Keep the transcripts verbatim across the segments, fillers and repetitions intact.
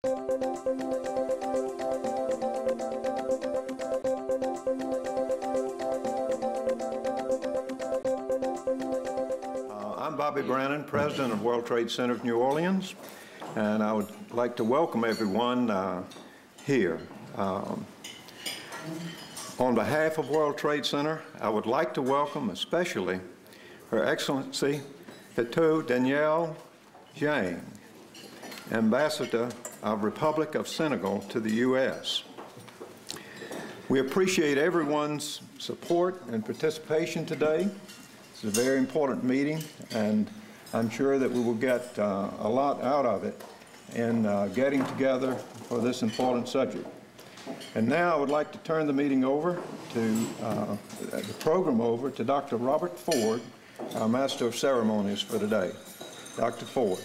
I'm Bobby Brannon, President of World Trade Center of New Orleans, and I would like to welcome everyone uh, here. Um, on behalf of World Trade Center, I would like to welcome especially Her Excellency Fatou Daniel Dieng, Ambassador of Republic of Senegal to the U S We appreciate everyone's support and participation today. It's a very important meeting, and I'm sure that we will get uh, a lot out of it in uh, getting together for this important subject. And now I would like to turn the meeting over to, uh, the program over to Doctor Robert Ford, our Master of Ceremonies for today. Doctor Ford.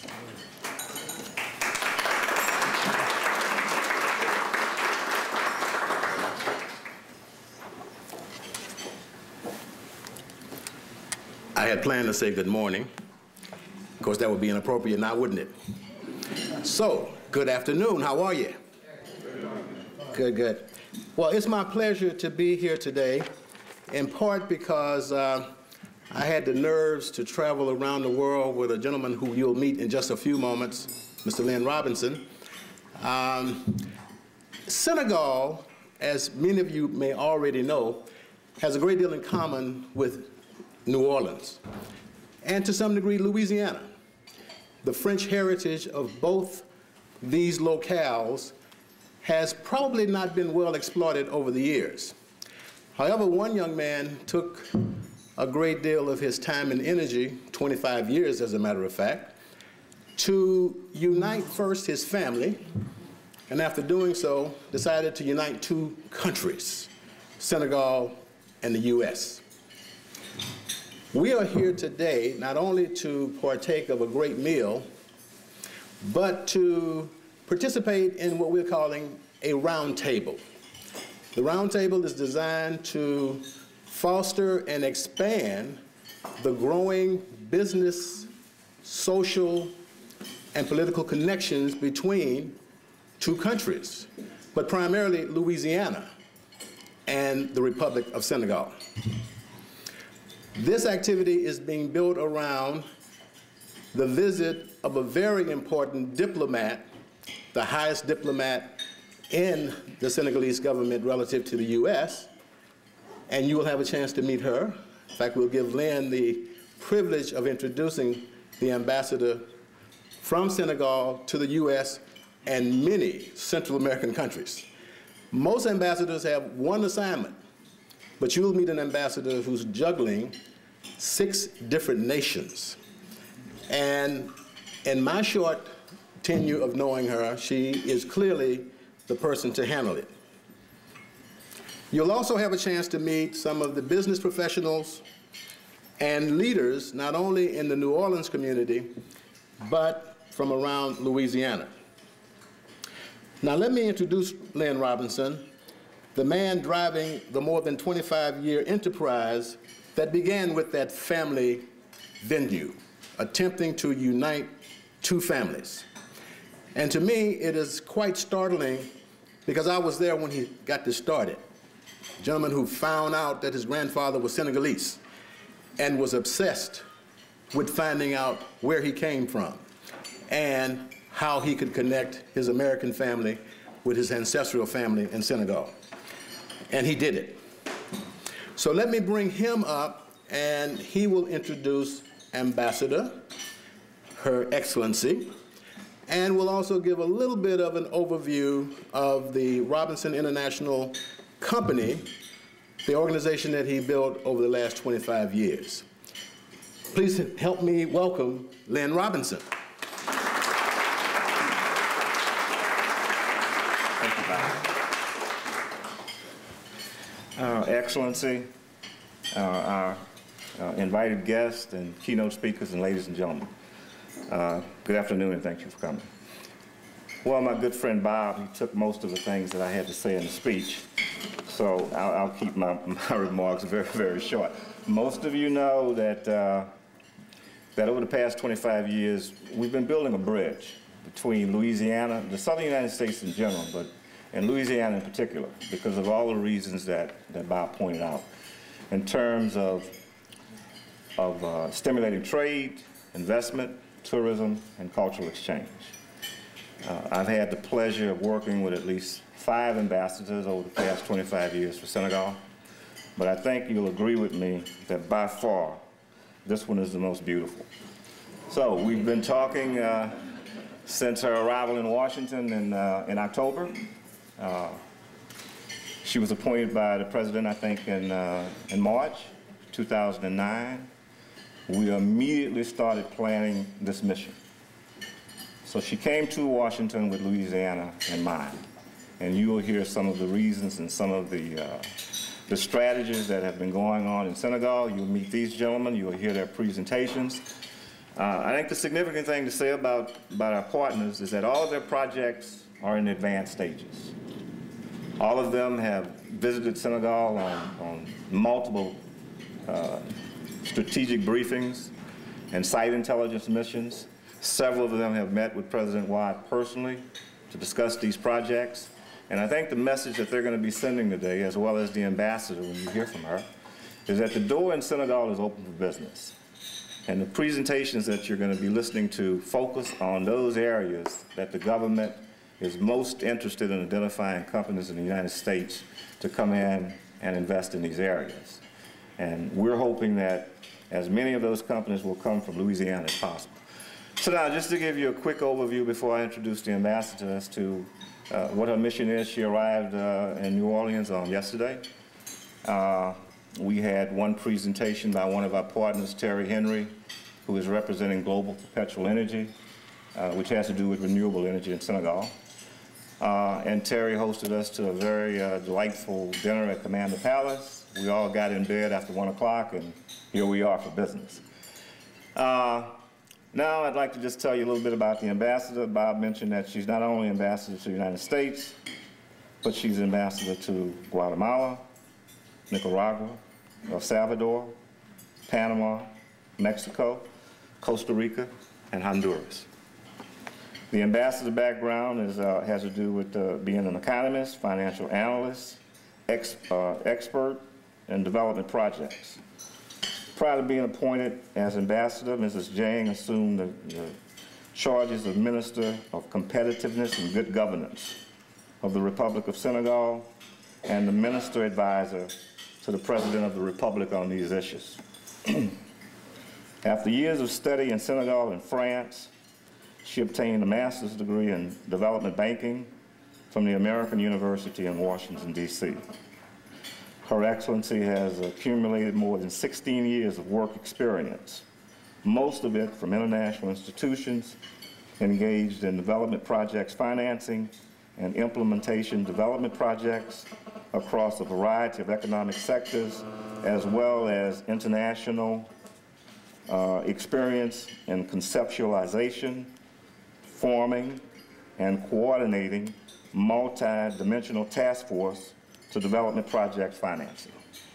I had planned to say good morning. Of course, that would be inappropriate now, wouldn't it? So, good afternoon. How are you? Good, good. Well, it's my pleasure to be here today, in part because uh, I had the nerves to travel around the world with a gentleman who you'll meet in just a few moments, Mister Lynn Robinson. Um, Senegal, as many of you may already know, has a great deal in common with New Orleans, and to some degree, Louisiana. The French heritage of both these locales has probably not been well exploited over the years. However, one young man took a great deal of his time and energy, twenty-five years as a matter of fact, to unite first his family, and after doing so, decided to unite two countries, Senegal and the U S We are here today not only to partake of a great meal, but to participate in what we're calling a round table. The round table is designed to foster and expand the growing business, social, and political connections between two countries, but primarily Louisiana and the Republic of Senegal. This activity is being built around the visit of a very important diplomat, the highest diplomat in the Senegalese government relative to the U S, and you will have a chance to meet her. In fact, we'll give Lynn the privilege of introducing the ambassador from Senegal to the U S and many Central American countries. Most ambassadors have one assignment, but you'll meet an ambassador who's juggling six different nations. And in my short tenure of knowing her, she is clearly the person to handle it. You'll also have a chance to meet some of the business professionals and leaders, not only in the New Orleans community, but from around Louisiana. Now let me introduce Lynn Robinson, the man driving the more than twenty-five year enterprise that began with that family venue, attempting to unite two families. And to me, it is quite startling because I was there when he got this started. A gentleman who found out that his grandfather was Senegalese and was obsessed with finding out where he came from and how he could connect his American family with his ancestral family in Senegal. And he did it. So let me bring him up, and he will introduce Ambassador, Her Excellency, and we'll also give a little bit of an overview of the Robinson International Company, the organization that he built over the last twenty-five years. Please help me welcome Lynn Robinson. Thank you, Bob. Uh, Excellency, uh, our uh, invited guests and keynote speakers, and ladies and gentlemen, uh, good afternoon and thank you for coming. Well, my good friend Bob, he took most of the things that I had to say in the speech, so I'll, I'll keep my, my remarks very, very short. Most of you know that, uh, that over the past twenty-five years, we've been building a bridge between Louisiana, the southern United States in general, but and Louisiana in particular, because of all the reasons that, that Bob pointed out, in terms of, of uh, stimulating trade, investment, tourism, and cultural exchange. Uh, I've had the pleasure of working with at least five ambassadors over the past twenty-five years for Senegal, but I think you'll agree with me that by far, this one is the most beautiful. So we've been talking uh, since her arrival in Washington in, uh, in October. Uh, she was appointed by the president, I think, in, uh, in March two thousand nine. We immediately started planning this mission. So she came to Washington with Louisiana in mind. And you will hear some of the reasons and some of the, uh, the strategies that have been going on in Senegal. You'll meet these gentlemen. You'll hear their presentations. Uh, I think the significant thing to say about, about our partners is that all of their projects are in advanced stages. All of them have visited Senegal on, on multiple uh, strategic briefings and site intelligence missions. Several of them have met with President Wade personally to discuss these projects. And I think the message that they're going to be sending today, as well as the ambassador when you hear from her, is that the door in Senegal is open for business. And the presentations that you're going to be listening to focus on those areas that the government is most interested in identifying companies in the United States to come in and invest in these areas. And we're hoping that as many of those companies will come from Louisiana as possible. So now, just to give you a quick overview before I introduce the ambassador as to uh, what her mission is, she arrived uh, in New Orleans on yesterday. Uh, we had one presentation by one of our partners, Terry Henry, who is representing Global Perpetual Energy, uh, which has to do with renewable energy in Senegal. Uh, and Terry hosted us to a very uh, delightful dinner at Commander Palace. We all got in bed after one o'clock, and here we are for business. Uh, now I'd like to just tell you a little bit about the ambassador. Bob mentioned that she's not only ambassador to the United States, but she's ambassador to Guatemala, Nicaragua, El Salvador, Panama, Mexico, Costa Rica, and Honduras. The ambassador background is, uh, has to do with uh, being an economist, financial analyst, ex, uh, expert in development projects. Prior to being appointed as ambassador, Missus Jang assumed the, the charges of Minister of Competitiveness and Good Governance of the Republic of Senegal and the Minister Advisor to the President of the Republic on these issues. After years of study in Senegal and France, she obtained a master's degree in development banking from the American University in Washington, D C Her Excellency has accumulated more than sixteen years of work experience, most of it from international institutions engaged in development projects financing and implementation development projects across a variety of economic sectors, as well as international uh, experience in conceptualization, forming, and coordinating multi-dimensional task force to development project financing.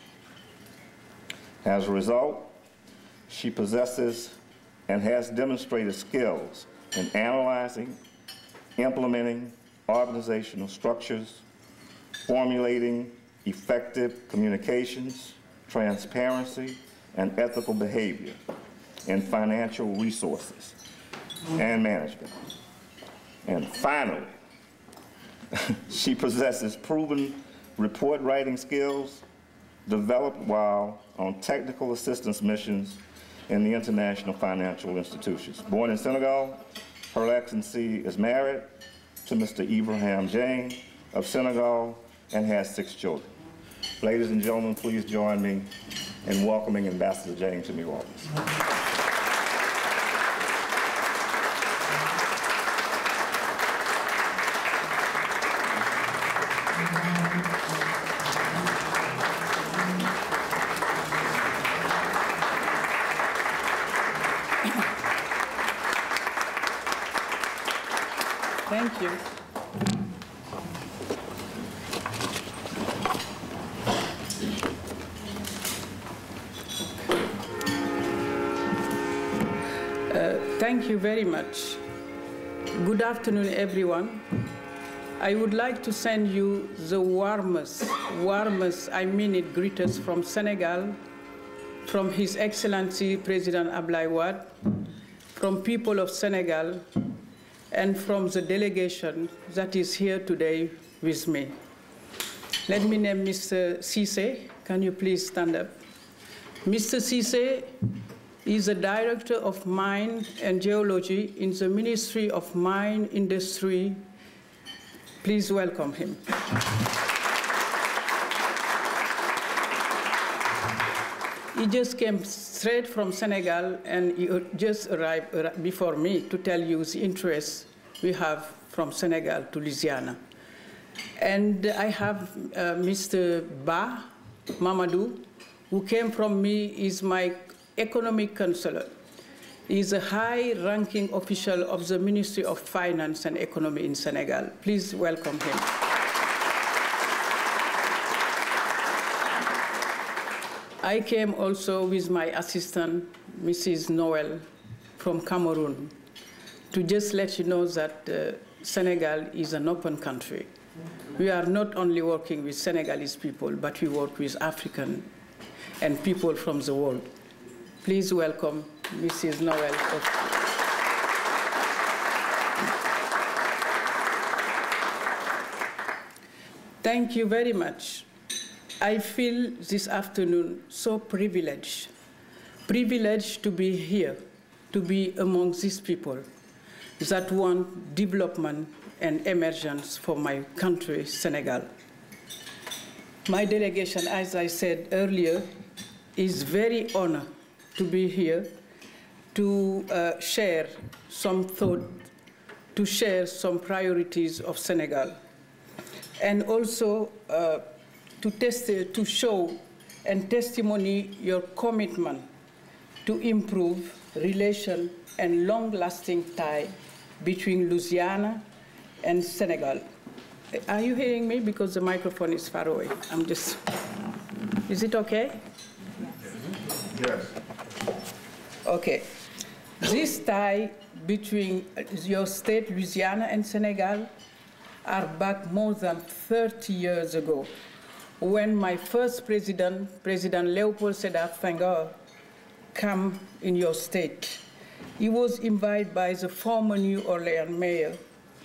As a result, she possesses and has demonstrated skills in analyzing, implementing organizational structures, formulating effective communications, transparency, and ethical behavior in financial resources and management. And finally, she possesses proven report writing skills developed while on technical assistance missions in the international financial institutions. Born in Senegal, Her Excellency is married to Mister Ibrahim Jang of Senegal and has six children. Ladies and gentlemen, please join me in welcoming Ambassador Jang to New Orleans. Thank you. Uh, thank you very much. Good afternoon, everyone. I would like to send you the warmest, warmest, I mean it, greetings from Senegal, from His Excellency President Abdoulaye Wade, from people of Senegal, and from the delegation that is here today with me. Let me name Mister Cissé. Can you please stand up? Mister Cissé is the Director of Mine and Geology in the Ministry of Mine Industry. Please welcome him. He just came straight from Senegal, and he just arrived before me to tell you the interest we have from Senegal to Louisiana. And I have uh, Mister Ba Mamadou, who came from me, is my economic counselor. He is a high-ranking official of the Ministry of Finance and Economy in Senegal. Please welcome him. I came also with my assistant, Missus Noel, from Cameroon, to just let you know that uh, Senegal is an open country. We are not only working with Senegalese people, but we work with African and people from the world. Please welcome Missus Noel. Thank you very much. I feel this afternoon so privileged, privileged to be here, to be among these people that want development and emergence for my country, Senegal. My delegation, as I said earlier, is very honored to be here to uh, share some thought, to share some priorities of Senegal, and also uh, to, test, to show and testimony your commitment to improve relation and long-lasting tie between Louisiana and Senegal. Are you hearing me? Because the microphone is far away. I'm just, is it okay? Yes. Okay. This tie between your state, Louisiana, and Senegal are back more than thirty years ago, when my first president, President Léopold Sédar Senghor, came in your state. He was invited by the former New Orleans mayor,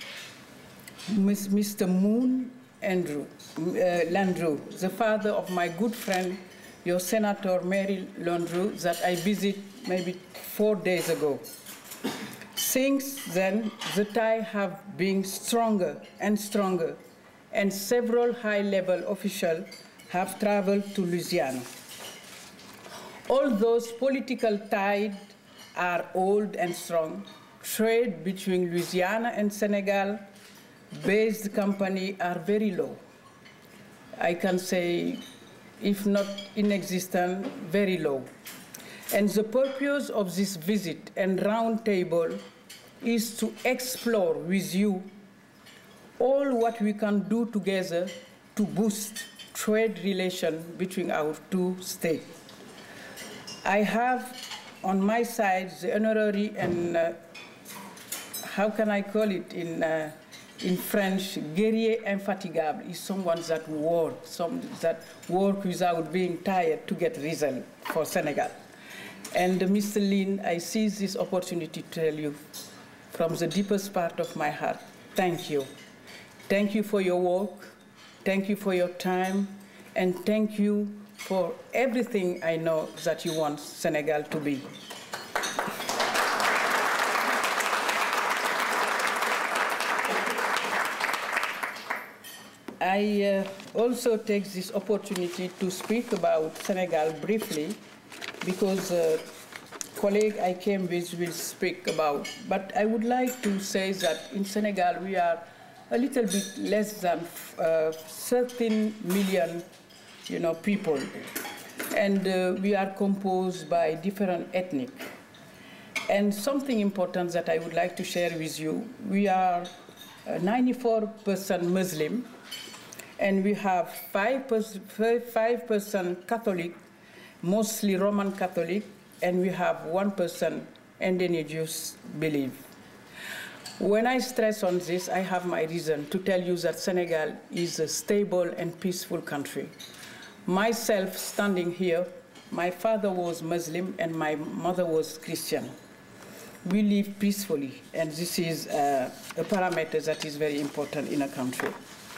Mister Moon Andrew, uh, Landrieu, the father of my good friend, your Senator Mary Landrieu, that I visited maybe four days ago. Since then, the ties have been stronger and stronger, and several high-level officials have traveled to Louisiana. All those political ties are old and strong. Trade between Louisiana and Senegal based companies are very low. I can say, if not inexistent, very low. And the purpose of this visit and roundtable is to explore with you all what we can do together to boost trade relations between our two states. I have on my side the honorary and, uh, how can I call it in, uh, in French, guerrier infatigable is someone that works, some that work without being tired to get results for Senegal. And uh, Mister Lin, I seize this opportunity to tell you from the deepest part of my heart, thank you. Thank you for your work, thank you for your time, and thank you for everything I know that you want Senegal to be. I uh, also take this opportunity to speak about Senegal briefly, because a colleague I came with will speak about. But I would like to say that in Senegal we are a little bit less than uh, thirteen million you know, people. And uh, we are composed by different ethnic. And something important that I would like to share with you, we are ninety-four percent Muslim, and we have five percent Catholic, mostly Roman Catholic, and we have one percent indigenous belief. When I stress on this, I have my reason to tell you that Senegal is a stable and peaceful country. Myself standing here, my father was Muslim and my mother was Christian. We live peacefully, and this is uh, a parameter that is very important in a country.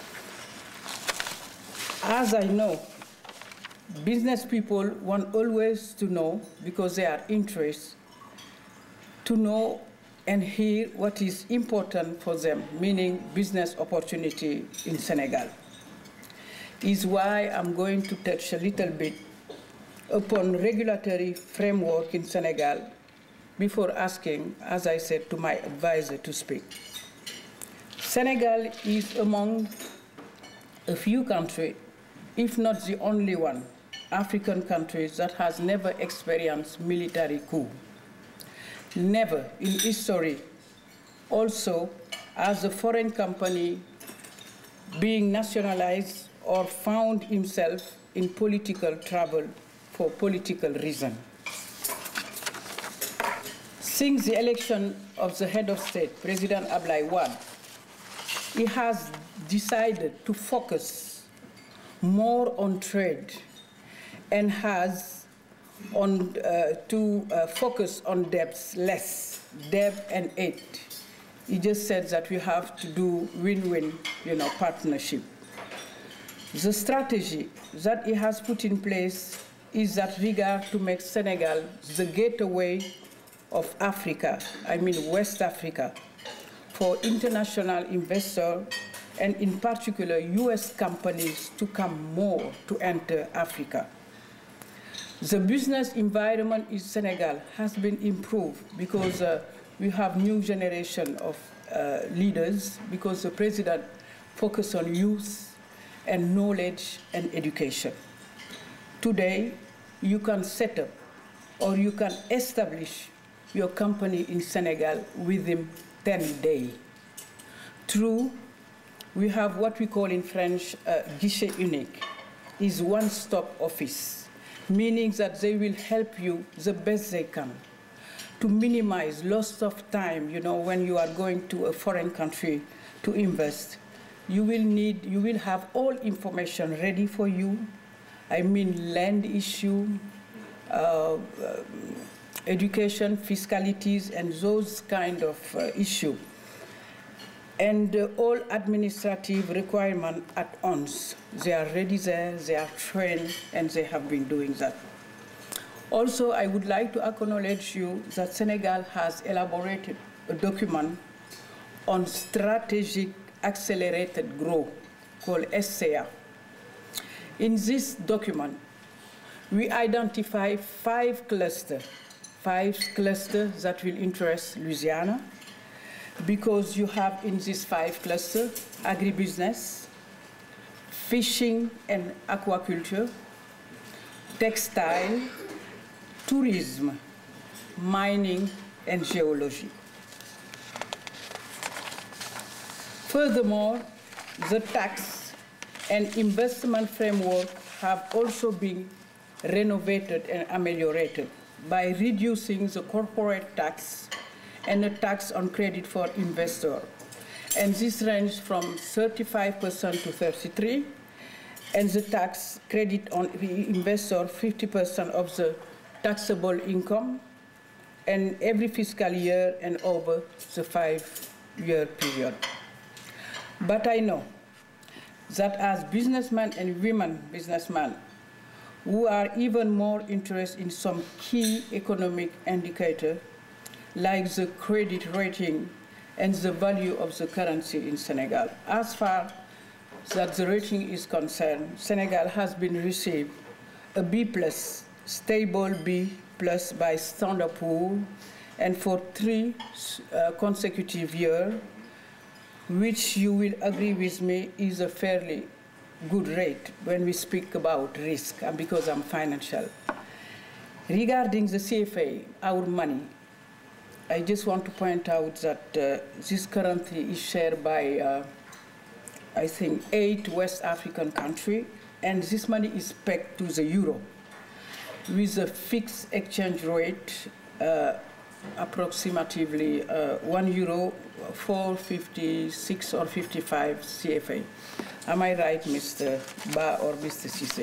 As I know, business people want always to know, because they are interested, to know and hear what is important for them, meaning business opportunity in Senegal. Is why I'm going to touch a little bit upon regulatory framework in Senegal before asking, as I said, to my advisor to speak. Senegal is among a few countries, if not the only one, African countries that has never experienced military coup. Never in history. Also, as a foreign company being nationalized or found himself in political trouble for political reason. Since the election of the head of state, President Ablaye Wade, he has decided to focus more on trade and has on, uh, to uh, focus on debts less, debt and aid. He just said that we have to do win-win, you know, partnership. The strategy that he has put in place is that regard to make Senegal the gateway of Africa, I mean West Africa, for international investors and in particular U S companies to come more to enter Africa. The business environment in Senegal has been improved because uh, we have new generation of uh, leaders, because the president focused on youth and knowledge and education. Today, you can set up or you can establish your company in Senegal within ten days. True, we have what we call in French uh, guichet unique, is one-stop office, meaning that they will help you the best they can to minimize loss of time. You know, when you are going to a foreign country to invest, you will need, you will have all information ready for you. I mean, land issue, uh, uh, education, fiscalities, and those kind of uh, issue. And uh, all administrative requirements at once. They are ready there, they are trained, and they have been doing that. Also, I would like to acknowledge you that Senegal has elaborated a document on strategic accelerated growth called S C A. In this document, we identify five clusters, five clusters that will interest Louisiana, because you have in these five clusters agribusiness, fishing and aquaculture, textile, tourism, mining, and geology. Furthermore, the tax and investment framework have also been renovated and ameliorated by reducing the corporate tax and a tax on credit for investors. And this ranges from thirty-five percent to thirty-three percent, and the tax credit on investor, fifty percent of the taxable income, and every fiscal year and over the five-year period. But I know that as businessmen and women businessmen who are even more interested in some key economic indicator, like the credit rating and the value of the currency in Senegal. As far as the rating is concerned, Senegal has been received a B plus, stable B plus by Standard and Poor's, and for three uh, consecutive years, which you will agree with me is a fairly good rate when we speak about risk, and because I'm financial. Regarding the C F A, our money, I just want to point out that uh, this currency is shared by, uh, I think, eight West African countries, and this money is pegged to the euro with a fixed exchange rate uh, approximately uh, one euro, four fifty-six or fifty-five C F A. Am I right, Mister Ba or Mister Cisse?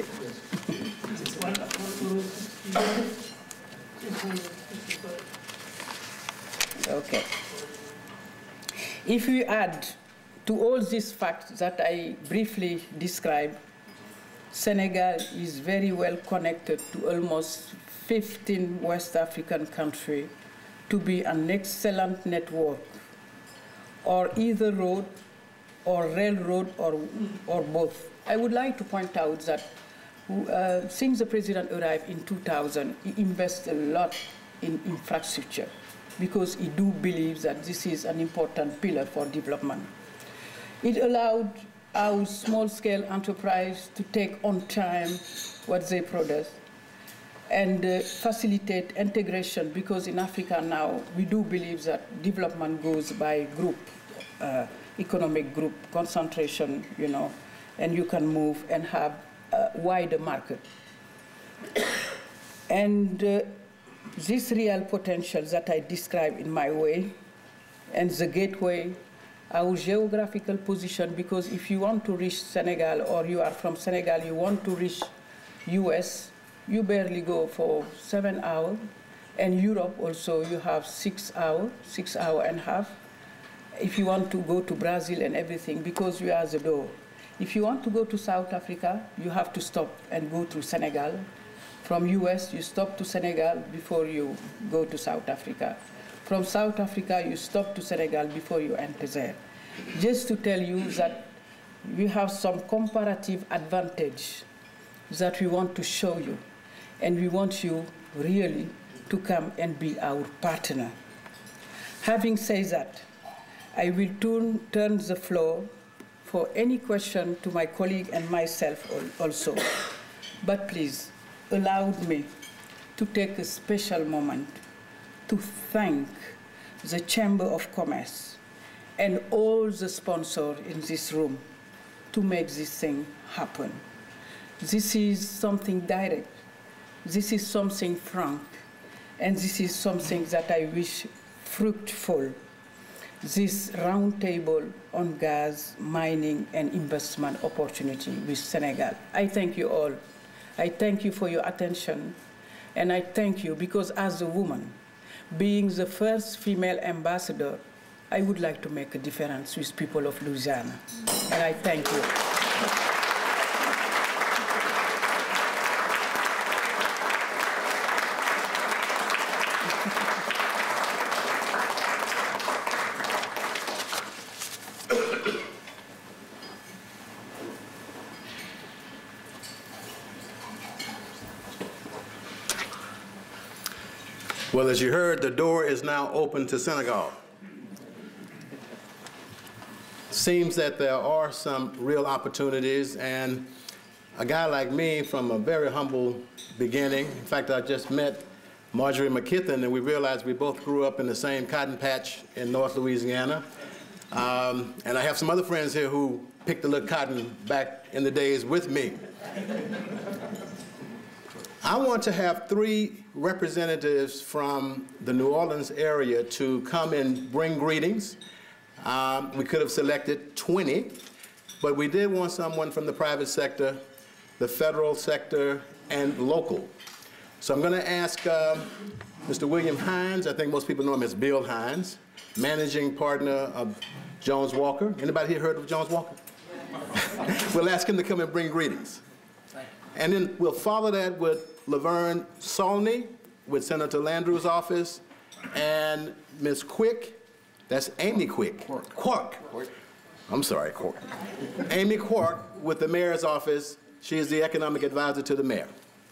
Okay. If we add to all these facts that I briefly described, Senegal is very well connected to almost fifteen West African countries to be an excellent network, or either road or railroad or, or both. I would like to point out that uh, since the president arrived in two thousand, he invested a lot in infrastructure because he do believe that this is an important pillar for development. It allowed our small-scale enterprise to take on time what they produce and uh, facilitate integration, because in Africa now we do believe that development goes by group, uh, economic group concentration, you know, and you can move and have a wider market. And uh, this real potential that I describe in my way, and the gateway, our geographical position, because if you want to reach Senegal, or you are from Senegal, you want to reach U S, you barely go for seven hours. And Europe also, you have six hours, six hour and a half. If you want to go to Brazil and everything, because we are the door. If you want to go to South Africa, you have to stop and go through Senegal. From U S, you stop to Senegal before you go to South Africa. From South Africa, you stop to Senegal before you enter there. Just to tell you that we have some comparative advantage that we want to show you, and we want you really to come and be our partner. Having said that, I will turn, turn the floor for any question to my colleague and myself also. But please, allow me to take a special moment to thank the Chamber of Commerce and all the sponsors in this room to make this thing happen. This is something direct. This is something frank. And this is something that I wish fruitful. This roundtable on gas, mining, and investment opportunity with Senegal. I thank you all. I thank you for your attention. And I thank you because as a woman, being the first female ambassador, I would like to make a difference with people of Louisiana. And I thank you. Well, as you heard, the door is now open to Senegal. Seems that there are some real opportunities, and a guy like me from a very humble beginning, in fact, I just met Marjorie McKithen, and we realized we both grew up in the same cotton patch in North Louisiana. Um, and I have some other friends here who picked a little cotton back in the days with me. I want to have three representatives from the New Orleans area to come and bring greetings. Um, we could have selected twenty, but we did want someone from the private sector, the federal sector, and local. So I'm going to ask uh, Mister William Hines. I think most people know him as Bill Hines, managing partner of Jones Walker. Anybody here heard of Jones Walker? We'll ask him to come and bring greetings. And then we'll follow that with Laverne Saulney with Senator Landrieu's office, and Miz Quick, that's Amy Quick. Quark. Quark. Quark. I'm sorry, Quark. Amy Quark with the mayor's office. She is the economic advisor to the mayor.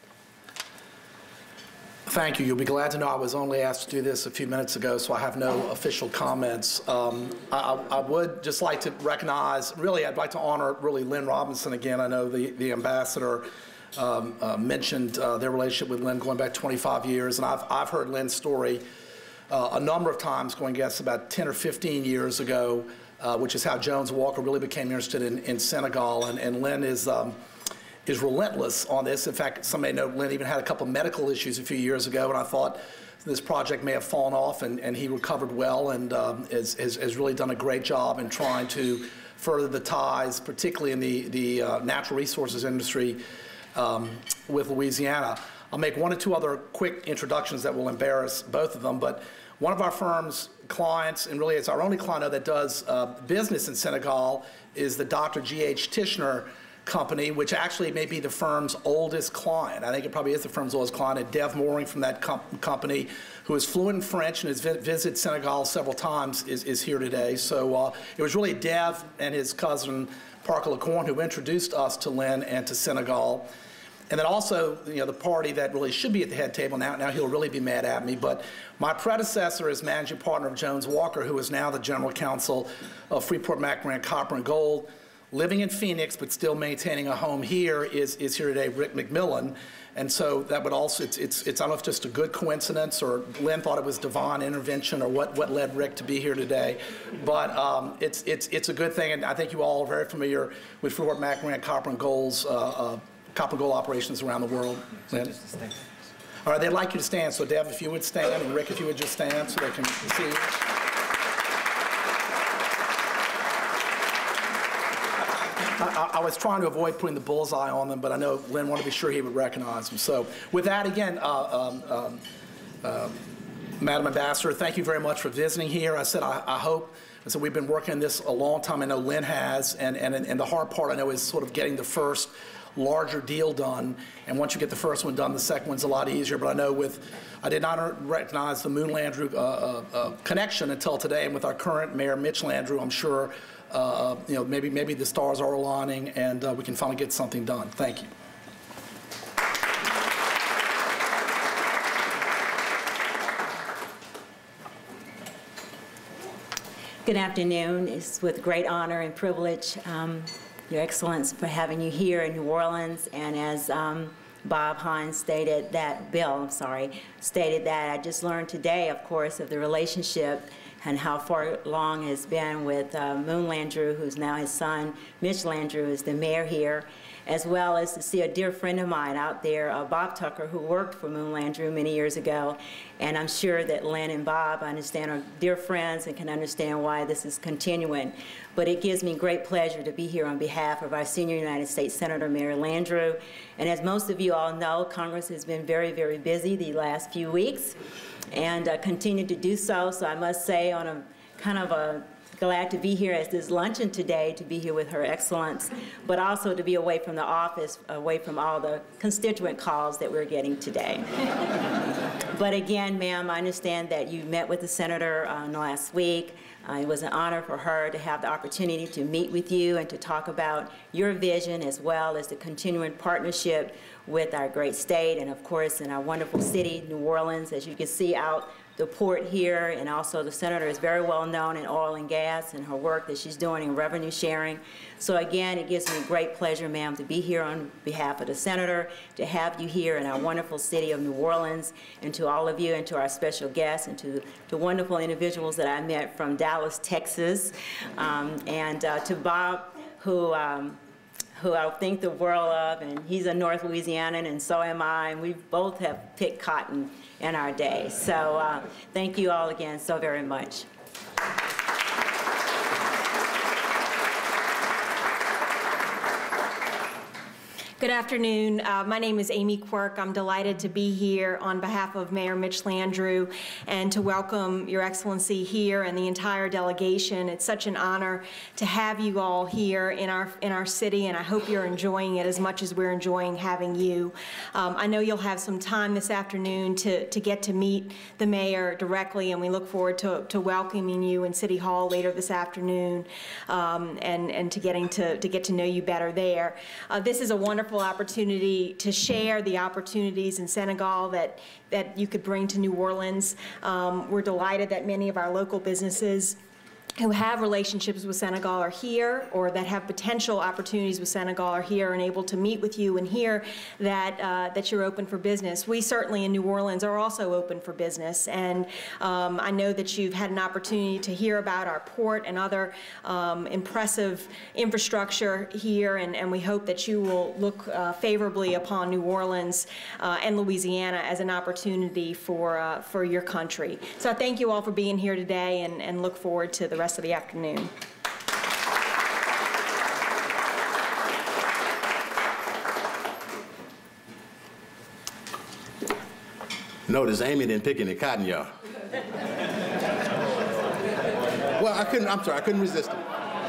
Thank you. You'll be glad to know I was only asked to do this a few minutes ago, so I have no official comments. Um, I, I would just like to recognize, really, I'd like to honor really Lynn Robinson again. I know the, the ambassador um, uh, mentioned uh, their relationship with Lynn going back twenty-five years, and I've, I've heard Lynn's story uh, a number of times, going, I guess, about ten or fifteen years ago, uh, which is how Jones Walker really became interested in, in Senegal. And, and Lynn is, um, is relentless on this. In fact, some may know Lynn even had a couple medical issues a few years ago, and I thought this project may have fallen off, and, and he recovered well and um, has, has, has really done a great job in trying to further the ties, particularly in the, the uh, natural resources industry um, with Louisiana. I'll make one or two other quick introductions that will embarrass both of them, but one of our firm's clients, and really it's our only client that does uh, business in Senegal, is the Doctor G H Tishner Company, which actually may be the firm's oldest client. I think it probably is the firm's oldest client. And Dev Mooring from that com company, who is fluent in French and has vi visited Senegal several times, is, is here today. So uh, it was really Dev and his cousin Parker Lecorne who introduced us to Lynn and to Senegal. And then also, you know, the party that really should be at the head table now, now he'll really be mad at me, but my predecessor is managing partner of Jones Walker, who is now the general counsel of Freeport-McMoRan Copper and Gold, living in Phoenix, but still maintaining a home here, is, is here today, Rick McMillan. And so that would also, it's, it's, it's, I don't know if it's just a good coincidence or Lynn thought it was divine intervention or what, what led Rick to be here today. But um, it's, it's, it's a good thing, and I think you all are very familiar with Freeport-McMoRan Copper and Gold's uh, uh, copper and gold operations around the world. Lynn? All right, they'd like you to stand. So Dev, if you would stand, and Rick, if you would just stand so they can see. I, I was trying to avoid putting the bullseye on them, but I know Lynn wanted to be sure he would recognize them. So with that, again, uh, um, um, uh, Madam Ambassador, thank you very much for visiting here. I said I, I hope, I said we've been working on this a long time. I know Lynn has, and, and, and the hard part I know is sort of getting the first larger deal done, and once you get the first one done, the second one's a lot easier. But I know with, I did not recognize the Moon Landrieu uh, uh, uh, connection until today, and with our current mayor, Mitch Landrieu, I'm sure, uh, you know, maybe maybe the stars are aligning, and uh, we can finally get something done. Thank you. Good afternoon. It's with great honor and privilege, um, Your Excellence, for having you here in New Orleans. And as um, Bob Hines stated that, Bill, I'm sorry, stated that, I just learned today, of course, of the relationship and how far along it's been with uh, Moon Landrieu, who's now his son, Mitch Landrieu, is the mayor here, as well as to see a dear friend of mine out there, uh, Bob Tucker, who worked for Moon Landrieu many years ago. And I'm sure that Lynn and Bob, I understand, are dear friends and can understand why this is continuing. But it gives me great pleasure to be here on behalf of our senior United States Senator, Mary Landrieu. And as most of you all know, Congress has been very, very busy the last few weeks and uh, continue to do so. So I must say, on a kind of a glad to be here at this luncheon today, to be here with Her Excellence, but also to be away from the office, away from all the constituent calls that we're getting today. But again, ma'am, I understand that you met with the senator uh, last week. Uh, it was an honor for her to have the opportunity to meet with you and to talk about your vision, as well as the continuing partnership with our great state and, of course, in our wonderful city, New Orleans. As you can see out the port here, and also the senator is very well known in oil and gas and her work that she's doing in revenue sharing. So again, it gives me great pleasure, ma'am, to be here on behalf of the senator, to have you here in our wonderful city of New Orleans, and to all of you and to our special guests and to the wonderful individuals that I met from Dallas, Texas, um, and uh, to Bob, who um, who I think the world of, and he's a North Louisianan, and so am I, and we both have picked cotton in our day. So uh, thank you all again so very much. Good afternoon. Uh, my name is Amy Quirk. I'm delighted to be here on behalf of Mayor Mitch Landrieu and to welcome Your Excellency here and the entire delegation. It's such an honor to have you all here in our in our city, and I hope you're enjoying it as much as we're enjoying having you. Um, I know you'll have some time this afternoon to, to get to meet the mayor directly, and we look forward to, to welcoming you in City Hall later this afternoon um, and, and to getting to, to get to know you better there. Uh, this is a wonderful opportunity to share the opportunities in Senegal that, that you could bring to New Orleans. Um, we're delighted that many of our local businesses who have relationships with Senegal are here, or that have potential opportunities with Senegal are here and able to meet with you and hear that, uh, that you're open for business. We certainly in New Orleans are also open for business, and um, I know that you've had an opportunity to hear about our port and other um, impressive infrastructure here, and, and we hope that you will look uh, favorably upon New Orleans uh, and Louisiana as an opportunity for, uh, for your country. So I thank you all for being here today, and, and look forward to the rest of the afternoon. Notice Amy didn't pick any cotton, y'all. Well, I couldn't, I'm sorry, I couldn't resist it.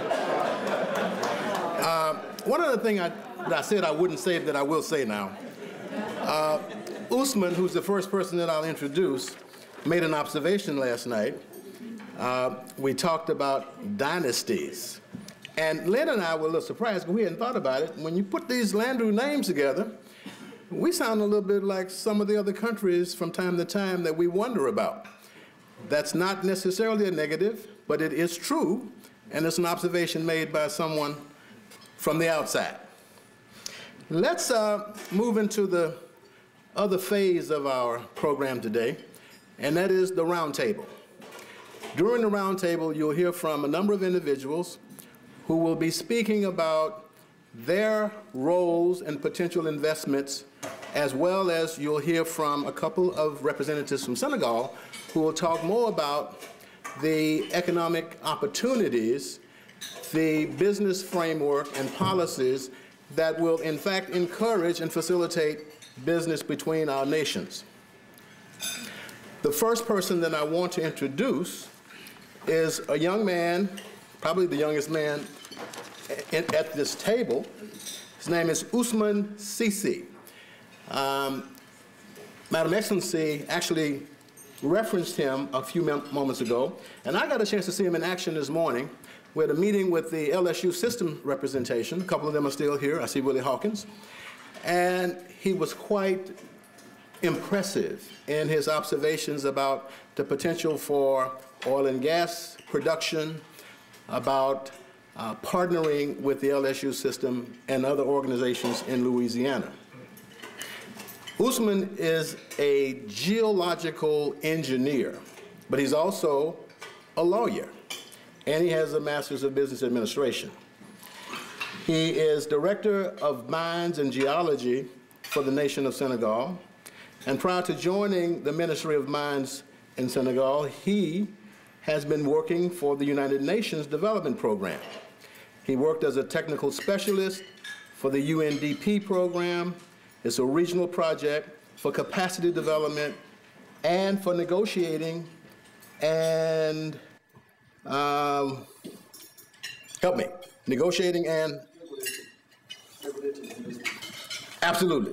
Uh, one other thing I, that I said I wouldn't say that I will say now. Uh, Usman, who's the first person that I'll introduce, made an observation last night. Uh, we talked about dynasties. And Lynn and I were a little surprised because we hadn't thought about it. When you put these Landru names together, we sound a little bit like some of the other countries from time to time that we wonder about. That's not necessarily a negative, but it is true, and it's an observation made by someone from the outside. Let's uh, move into the other phase of our program today, and that is the roundtable. During the roundtable, you'll hear from a number of individuals who will be speaking about their roles and potential investments, as well as you'll hear from a couple of representatives from Senegal who will talk more about the economic opportunities, the business framework and policies that will in fact encourage and facilitate business between our nations. The first person that I want to introduce is a young man, probably the youngest man at this table. His name is Usman Sisi. Um, Madam Excellency actually referenced him a few moments ago, and I got a chance to see him in action this morning. We had a meeting with the L S U system representation. A couple of them are still here. I see Willie Hawkins. And he was quite impressive in his observations about the potential for oil and gas production, about uh, partnering with the L S U system and other organizations in Louisiana. Usman is a geological engineer, but he's also a lawyer, and he has a Master's of Business Administration. He is Director of Mines and Geology for the nation of Senegal, and prior to joining the Ministry of Mines in Senegal, he has been working for the United Nations Development Program. He worked as a technical specialist for the U N D P program. It's a regional project for capacity development and for negotiating and, um, help me, negotiating and, absolutely.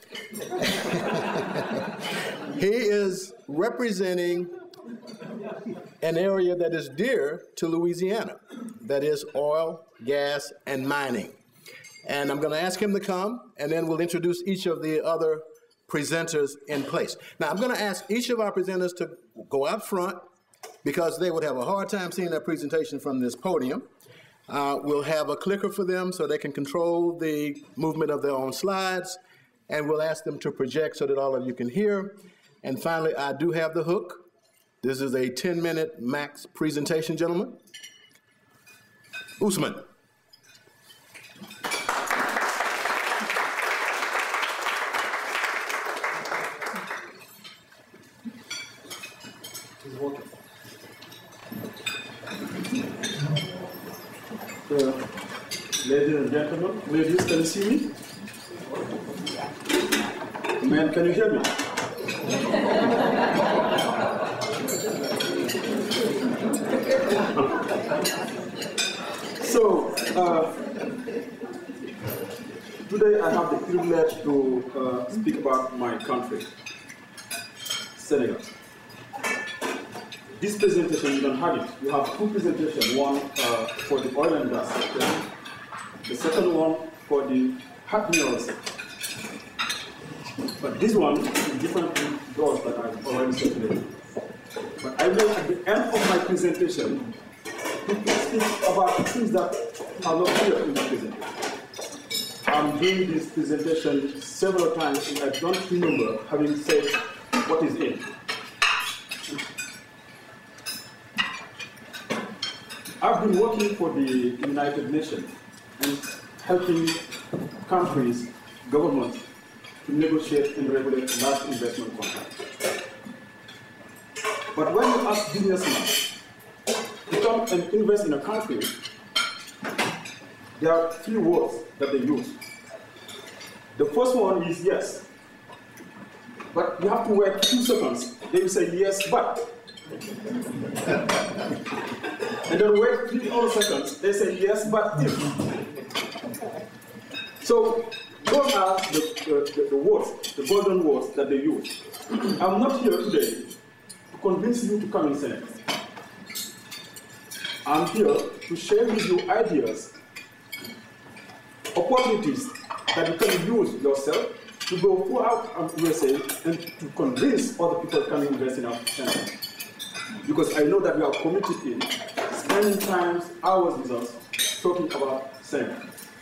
He is representing an area that is dear to Louisiana, that is oil, gas, and mining. And I'm going to ask him to come, and then we'll introduce each of the other presenters in place. Now, I'm going to ask each of our presenters to go out front because they would have a hard time seeing their presentation from this podium. Uh, we'll have a clicker for them so they can control the movement of their own slides, and we'll ask them to project so that all of you can hear. And finally, I do have the hook. This is a ten minute max presentation, gentlemen. Usman. So, ladies and gentlemen, ladies, can you see me? Men, can you hear me? So, uh, today I have the privilege to uh, speak about my country, Senegal. This presentation, you don't have it. You have two presentations, one uh, for the oil and gas sector, the second one for the hard mineral sector. But this one is different from those that I've already circulated. But I will, at the end of my presentation, speak about things that are not here in the presentation. I'm doing this presentation several times and I don't remember having said what is in. I've been working for the United Nations and helping countries, governments, to negotiate and regulate large investment contracts. But when you ask businessmen to come and invest in a country, there are three words that they use. The first one is yes. But you have to wait two seconds. They will say yes, but. And then wait three other seconds. They say yes, but if. So those are the, the, the words, the golden words that they use. I'm not here today to convince you to come in Senegal. I'm here to share with you ideas, opportunities that you can use yourself to go throughout U S A and to convince other people to come invest in our Senegal. Because I know that we are committed in spending time, hours with us, talking about Senegal.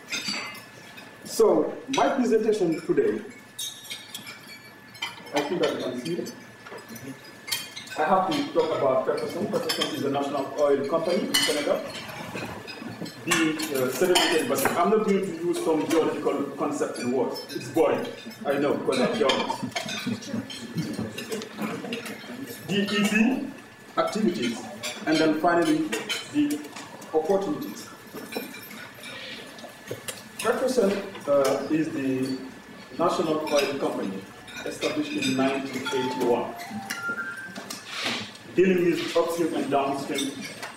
So my presentation today, I think that you can see it. I have to talk about Petrosen. Petrosen is a national oil company in Senegal. The uh, Senegal Basin. I'm not going to use some geological concept and words. It's boring. I know, because I'm geologist. The easy activities, and then finally the opportunities. Petrosen uh, is the national oil company established in nineteen eighty-one, dealing with upstream and downstream.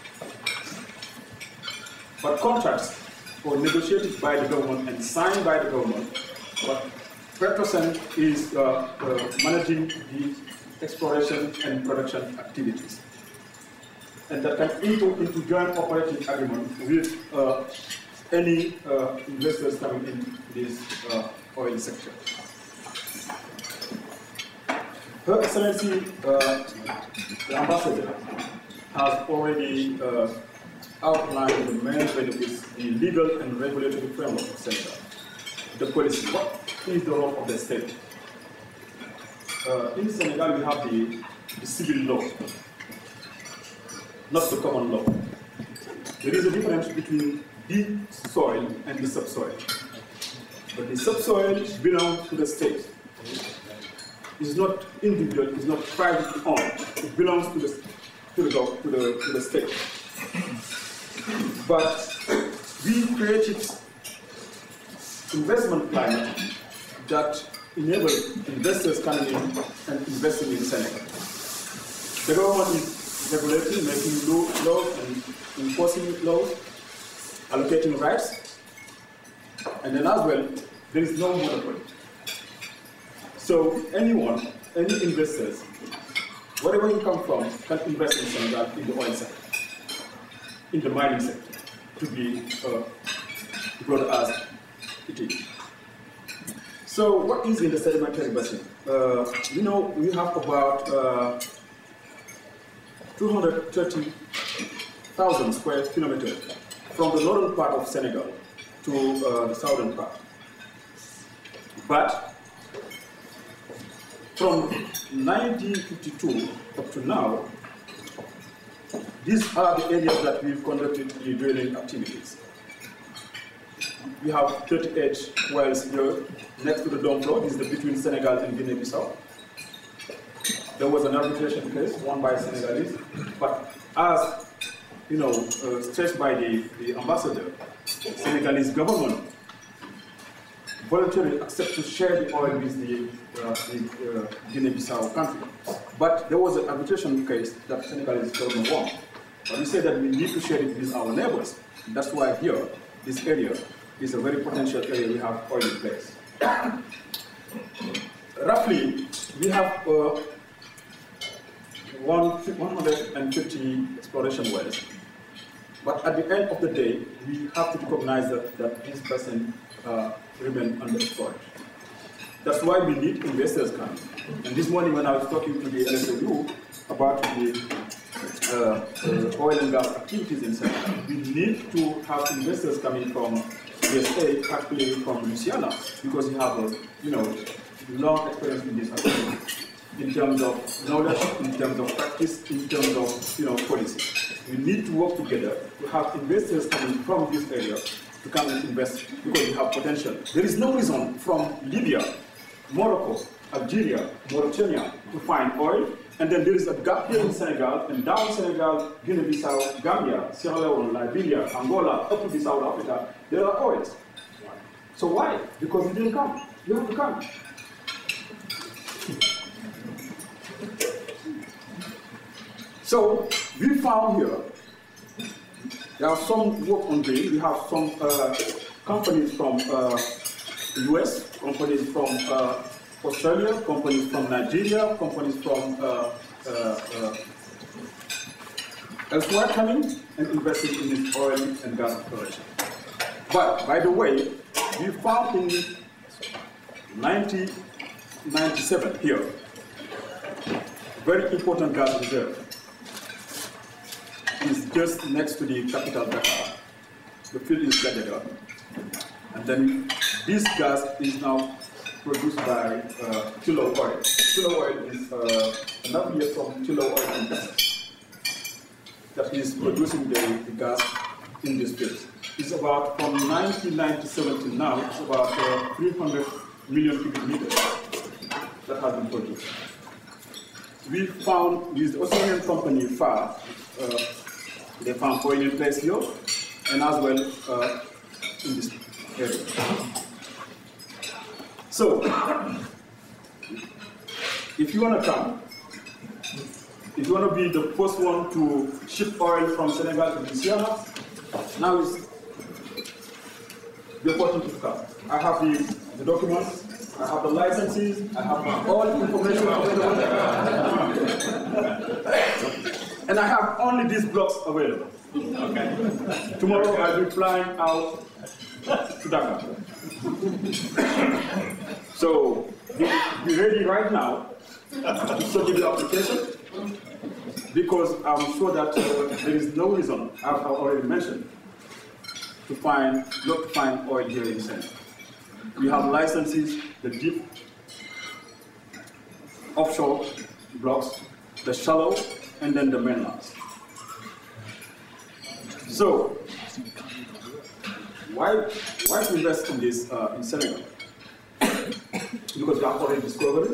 But contracts were negotiated by the government and signed by the government, but Petrosen is uh, uh, managing the exploration and production activities. And that can enter into joint operating agreement with uh, any uh, investors coming in this uh, oil sector. Her Excellency, uh, the Ambassador, has already uh, outlined the main benefits, the legal and regulatory framework of Senegal, the policy. What is the role of the state? Uh, in Senegal, we have the, the civil law, not the common law. There is a difference between the soil and the subsoil. But the subsoil belongs to the state. It's not individual, it's not privately owned. It belongs to the, to the, to the, to the state. But we created investment climate that enable investors coming in and investing in Senegal. The government is regulating, making laws and enforcing laws, allocating rights, and then as well, there is no monopoly. So anyone, any investors, wherever you come from, can invest in Senegal in the oil sector, in the mining sector, to be uh, broad as it is. So what is in the sedimentary basin? Uh, you know, we have about uh, two hundred thirty thousand square kilometers from the northern part of Senegal to uh, the southern part. But from nineteen fifty-two up to now, these are the areas that we've conducted the drilling activities. We have thirty-eight wells here next to the Dome Floor. This is the between Senegal and Guinea-Bissau. There was an arbitration case won by Senegalese, but as you know, uh, stressed by the, the ambassador, Senegalese government voluntarily accept to share the oil with the, uh, the uh, Guinea-Bissau country. But there was an arbitration case that Senegalese government won. But we say that we need to share it with our neighbors. That's why here, this area is a very potential area. We have oil in place. Roughly, we have uh, one, one hundred fifty exploration wells. But at the end of the day, we have to recognize that, that this person uh, remain underexploited. That's why we need investors coming. And this morning when I was talking to the L S O U about the uh, uh, oil and gas activities in Senegal. We need to have investors coming from U S A, particularly from Louisiana, because you have a you know long experience in this activity, in terms of knowledge, in terms of practice, in terms of you know policy. We need to work together to have investors coming from this area to come and invest because we have potential. There is no reason from Libya, Morocco, Algeria, Mauritania to find oil, and then there is a gap here in Senegal, and down Senegal, Guinea-Bissau, Gambia, Sierra Leone, Liberia, Angola, up to the South Africa, there are oils. So why? Because it didn't come. You have to come. So we found here, there are some work on doing. We have some uh, companies from uh, U S, companies from uh, Australia, companies from Nigeria, companies from uh, uh, uh, elsewhere coming and investing in this oil and gas exploration. But by the way, we found in nineteen ninety-seven here, very important gas reserve. It's just next to the capital Dakar. The field is Gadiaga. And then this gas is now produced by uh, Tullow Oil. Tullow Oil is uh, an affiliate from Tullow Oil and Gas that is producing the, the gas in this field. It's about, from nineteen ninety-seven to now, it's about uh, three hundred million cubic meters that has been produced. We found with the Australian company F A R, uh, they found oil in place here, and as well uh, in this area. So, if you want to come, if you want to be the first one to ship oil from Senegal to Louisiana, now is the opportunity to come. I have the, the documents, I have the licenses, I have all the information available. And I have only these blocks available. Okay. Tomorrow I'll be flying out to Dakar. So be, be ready right now to submit the application, because I'm sure that uh, there is no reason, as I already mentioned, to find not to find oil here in Senegal. We have licenses, the deep offshore blocks, the shallow, and then the mainlands. So, why why to invest in this uh, in Senegal? Because we have already discoveries.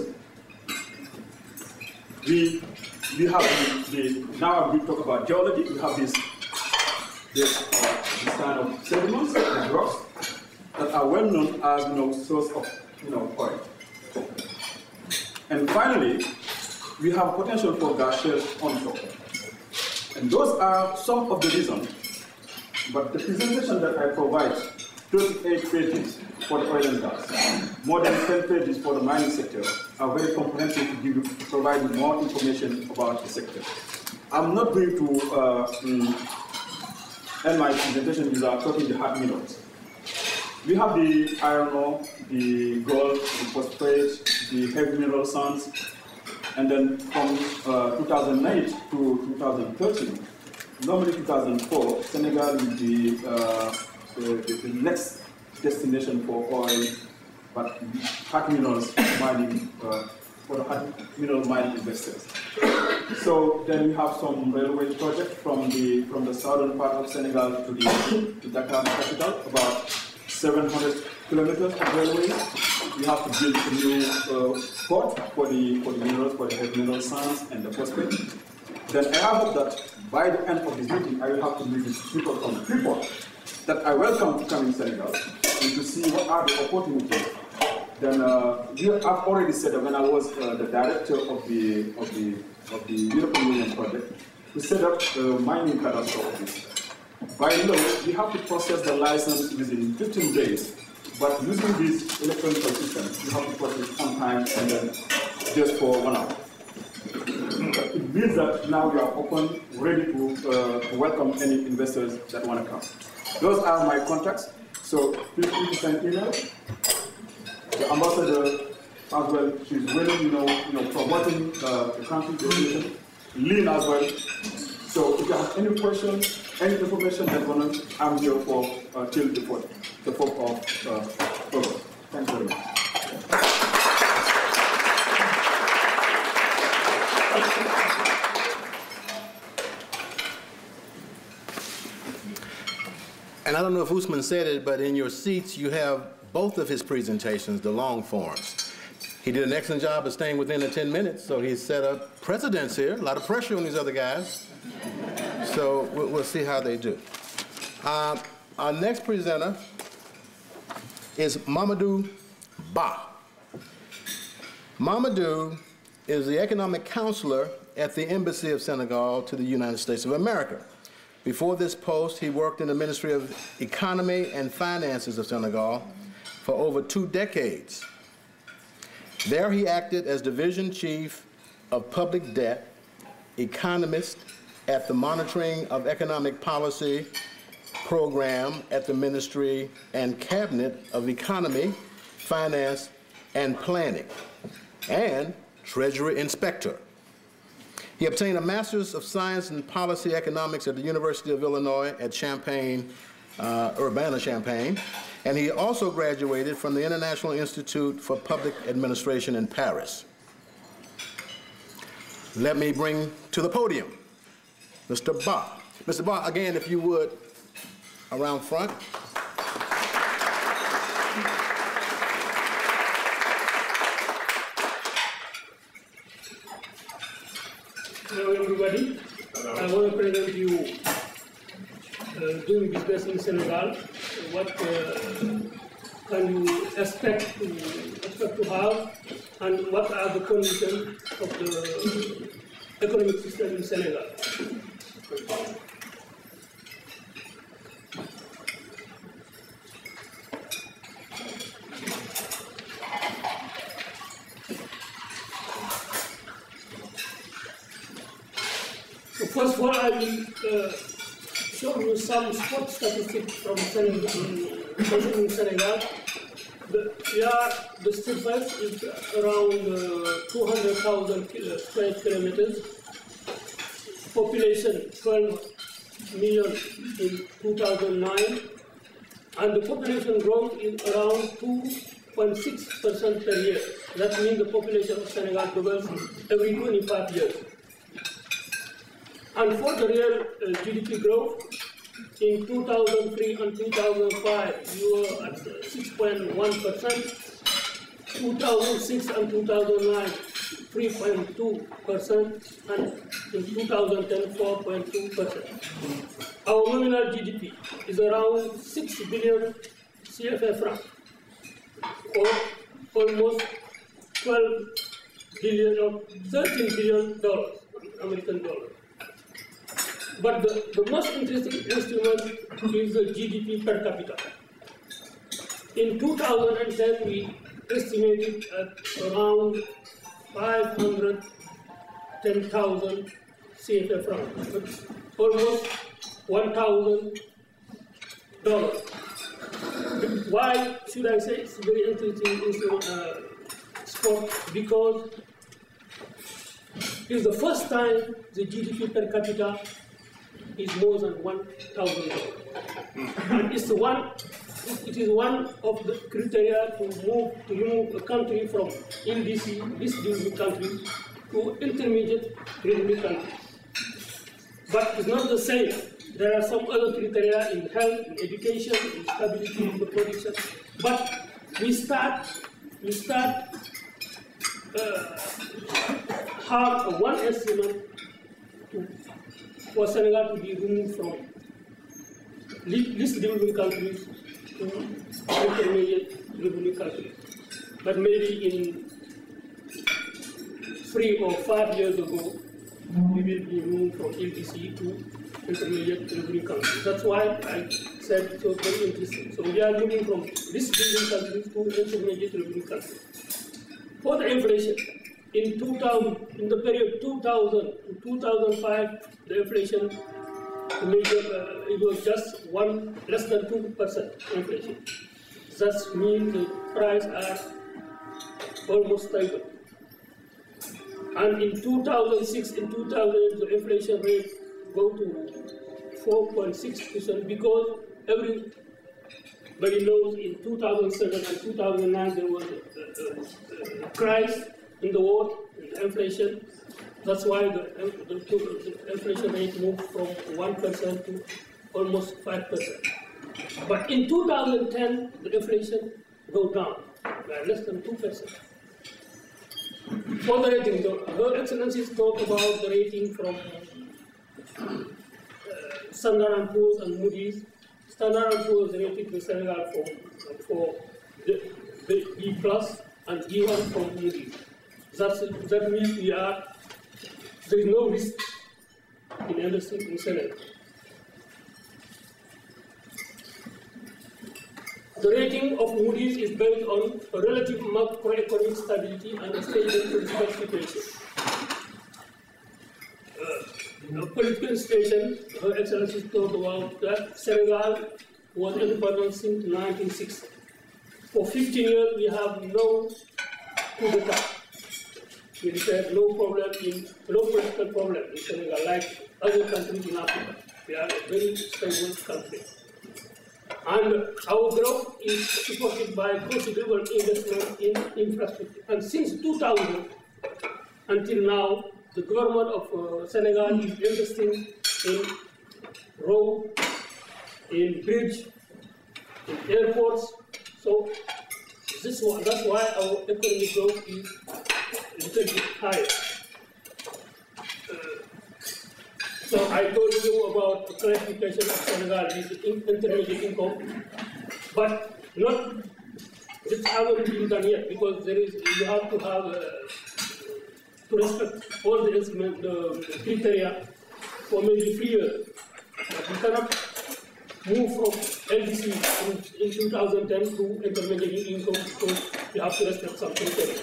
We we have the, the now we talk about geology. We have this this, uh, this kind of sediments and rocks that are well known as you know source of you know oil. And finally, we have potential for gas shales onshore. And those are some of the reasons. But the presentation that I provide, thirty-eight pages for the oil and gas, more than ten pages for the mining sector, are very comprehensive to give you, to provide you more information about the sector. I'm not going to uh, mm, end my presentation without talking the hard minerals. We have the iron ore, the gold, the phosphate, the heavy mineral sands, and then from uh, two thousand eight to two thousand thirteen, normally two thousand four, Senegal will be uh, the, the next destination for oil, but hard minerals mining, uh, for the hard mineral mining investors. So then we have some railway projects from the from the southern part of Senegal to the to Dakar capital, about seven hundred kilometers of railway. We have to build a new uh, port for the for the minerals, for the heavy mineral sands and the phosphate. Then I hope that by the end of this meeting, I will have to meet with people from Freeport that I welcome to come in Senegal and to see what are the opportunities. Then uh, I've already said that when I was uh, the director of the of the of the European Union project, we set up a mining cadastre office. By law, we have to process the license within fifteen days, but using this electronic system, you have to process on time and then just for one hour. It means that now we are open, ready to, uh, to welcome any investors that want to come. Those are my contacts, so feel free to send email. The ambassador as well, she's really, you know, you know promoting uh, the country, the nation. lean as well. So if you have any questions, any information that you want, I'm here for uh, till the fourth, the fourth of uh, August. Thank you very much. And I don't know if Usman said it, but in your seats you have both of his presentations, the long forms. He did an excellent job of staying within the ten minutes, so he's set up precedents here, a lot of pressure on these other guys. So we'll, we'll see how they do. Uh, our next presenter is Mamadou Ba. Mamadou is the economic counselor at the Embassy of Senegal to the United States of America. Before this post, he worked in the Ministry of Economy and Finances of Senegal for over two decades. There he acted as Division Chief of Public Debt, economist at the Monitoring of Economic Policy Program at the Ministry and Cabinet of Economy, Finance, and Planning, and Treasury Inspector. He obtained a Master's of Science in Policy Economics at the University of Illinois at Champaign, uh, Urbana-Champaign, and he also graduated from the International Institute for Public Administration in Paris. Let me bring to the podium Mister Ba. Mister Ba, again, if you would, around front. Hello everybody. I want to present you uh, doing business in Senegal. What uh, can you expect to, expect to have, and what are the conditions of the economic system in Senegal? First of all, I will uh, show you some spot statistics from Senegal. In Senegal. The, yeah, the surface is around uh, two hundred thousand square kilometers. Population twelve million in two thousand nine, and the population growth is around two point six percent per year. That means the population of Senegal doubles every twenty-five years. And for the real uh, G D P growth, in two thousand three and two thousand five, you were at six point one percent. two thousand six and two thousand nine, three point two percent. And in two thousand ten, four point two percent. Our nominal G D P is around six billion C F A francs, or almost twelve billion or thirteen billion dollars, American dollars. But the, the most interesting instrument is the G D P per capita. In two thousand ten, we estimated at around five hundred ten thousand C F A francs, almost one thousand dollars. Why should I say it's very interesting instrument, uh, sport? Because it's the first time the G D P per capita is more than one thousand dollars. And it's one, it is one of the criteria to move to remove a country from L D C, this developing countries, to intermediate developing countries. But it's not the same. There are some other criteria in health, in education, in stability in the production. But we start, we start uh, have a one estimate to for Senegal to be removed from least developing countries to intermediate developing countries. But maybe in three or five years ago, we will be moved from L D C to intermediate developing countries. That's why I said it was very interesting. So we are moving from least developing countries to intermediate developing countries. For the inflation, in two thousand, in the period two thousand to two thousand five, the inflation, the major, uh, it was just one less than two percent inflation. That means the prices are almost stable. And in two thousand six and two thousand eight, the inflation rate go to four point six percent because everybody knows in two thousand seven and two thousand nine there was a, a, a crisis in the world, in the inflation. That's why the, the, the inflation rate moved from one percent to almost five percent. But in two thousand ten, the inflation go down by less than two percent. For the rating, the, Her Excellencies talk about the rating from uh, Standard and Poor's and Moody's. Standard and Poor's rated the Senegal for, for the, the B plus and B one from Moody's. That's, that means we are, there is no risk in investing in Senegal. The rating of Moody's is based on a relative macroeconomic stability and a stable political situation. Uh, the political situation, Her Excellency talked about that Senegal was independent since nineteen sixty. For fifteen years, we have no coup d'etat. We have no problem in, no political problem in Senegal, like other countries in Africa. We are a very stable country. And our growth is supported by considerable investment in infrastructure. And since two thousand until now, the government of uh, Senegal is investing in road, in bridge, in airports. So this one, that's why our economic growth is a little bit higher. Uh, So I told you about the classification of Senegal with the intermediate income, but not, this haven't been done yet because there is, you have to have, uh, to respect all the instrument, the criteria for maybe three years. But you cannot move from L D C in, in two thousand ten to intermediate income because you have to respect some criteria.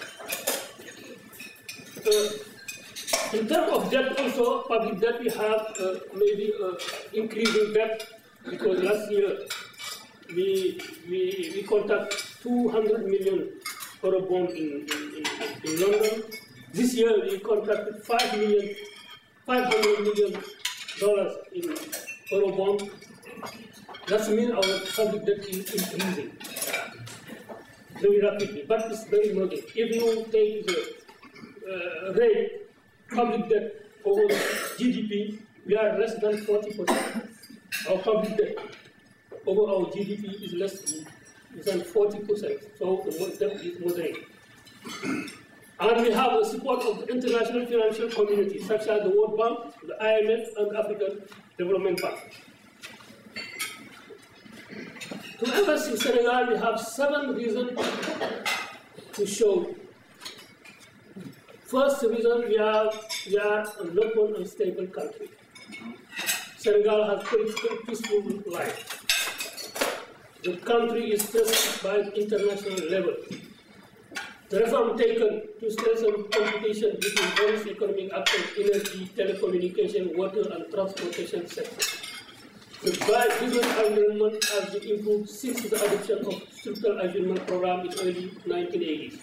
Uh, In terms of debt also, public debt, we have uh, maybe uh, increasing debt because last year we we, we contact two hundred million euro bond in, in, in, in London. This year we contracted five million, five hundred million dollars in euro bond. That means our public debt is increasing very rapidly, but it's very moderate. If you take the uh, rate public debt over G D P, we are less than forty percent. Our public debt over our G D P is less than forty percent, so the debt is moderate. And we have the support of the international financial community, such as the World Bank, the I M F, and the African Development Bank. To invest in Senegal, we have seven reasons to show. First reason, we are, we are a local and stable country. Senegal has political peaceful life. The country is trusted by the international level. The reform taken to strengthen competition between various economic actors, energy, telecommunication, water, and transportation sectors. The business environment has been improved since the adoption of structural adjustment program in early nineteen eighties.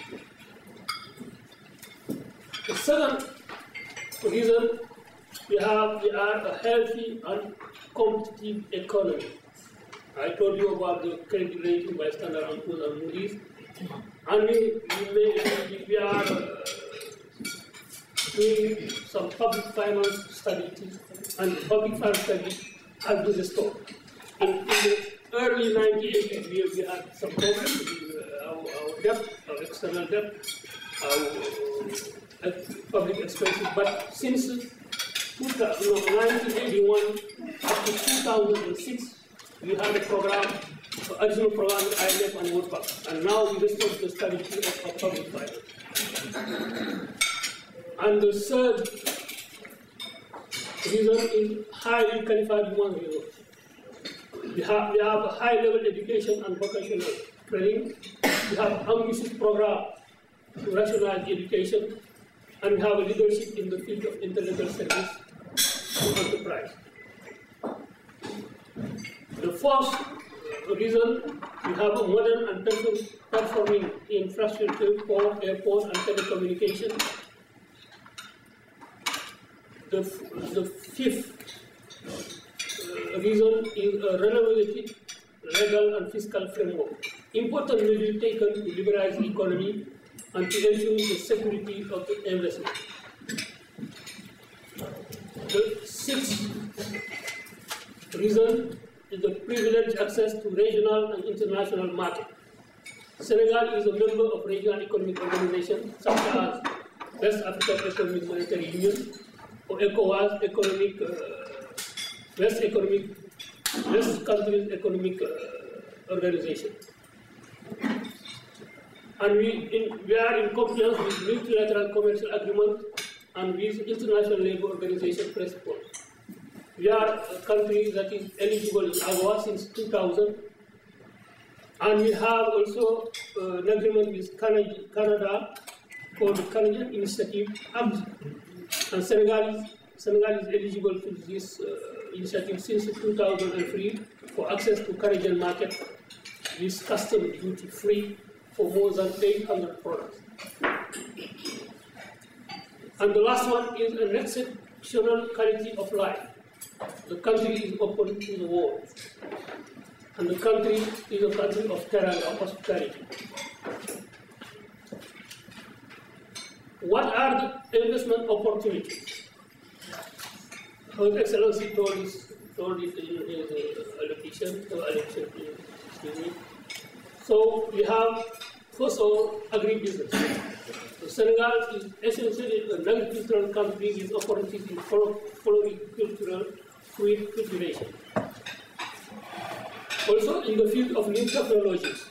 The second reason, we have we are a healthy and competitive economy. I told you about the credit rating by Standard and Poor's and Moody's, and we, we, may, we, we are uh, doing some public finance stability, and public finance stability has been restored. In, in the early nineteen eighties, we, we had some problems with uh, our, our debt, our external debt, our public expenses, but since nineteen eighty-one up to two thousand six, we had a program, an additional program with I M F and World Bank, and now we restore the stability of our public finance. And the third reason is highly qualified human resources. We have, we have a high-level education and vocational training. We have an ambitious program to rationalize education, and we have a leadership in the field of intellectual service to enterprise. The fourth reason, we have a modern and performing infrastructure for airport and telecommunication. The, the fifth uh, reason is a renovated legal and fiscal framework. Important measures taken to liberalize the economy and to ensure the security of the investment. The sixth reason is the privileged access to regional and international markets. Senegal is a member of regional economic organizations such as West African Economic Monetary Union or ECOWAS, economic, uh, West Economic, West Countries Economic uh, Organization. And we, in, we are in compliance with multilateral commercial agreements and with International Labour Organization principles. We are a country that is eligible in AGOA since two thousand, and we have also uh, an agreement with Canada, Canada called the Canadian Initiative Act, and Senegal is, Senegal is eligible to this uh, initiative since two thousand three for access to Canadian market with custom duty free for more than eight hundred products. And the last one is an exceptional quality of life. The country is open to the world. And the country is a country of teranga, of hospitality. What are the investment opportunities? Her Excellency told, this, told it in his uh, allocation, uh, allocation excuse me. So we have, first of all, agribusiness. So Senegal is essentially an agricultural country with opportunities in floricultural fruit cultivation. Also, in the field of new technologies,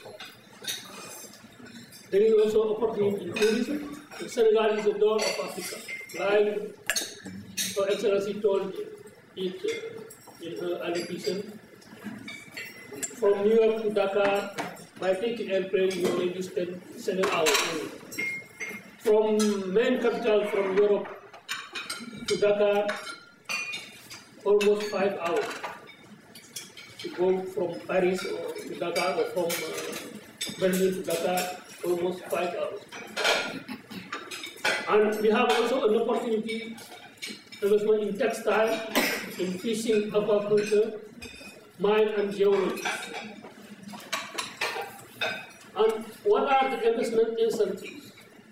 there is also opportunity in tourism. So Senegal is the door of Africa, like Her Excellency told it uh, in her allocation. From New York to Dakar, by taking airplane, you maybe spend seven hours. From main capital from Europe to Dakar, almost five hours. To go from Paris or to Dakar or from uh, Berlin to Dakar, almost five hours. And we have also an opportunity investment in textile, in fishing, aquaculture, mine and geology. And what are the investment incentives?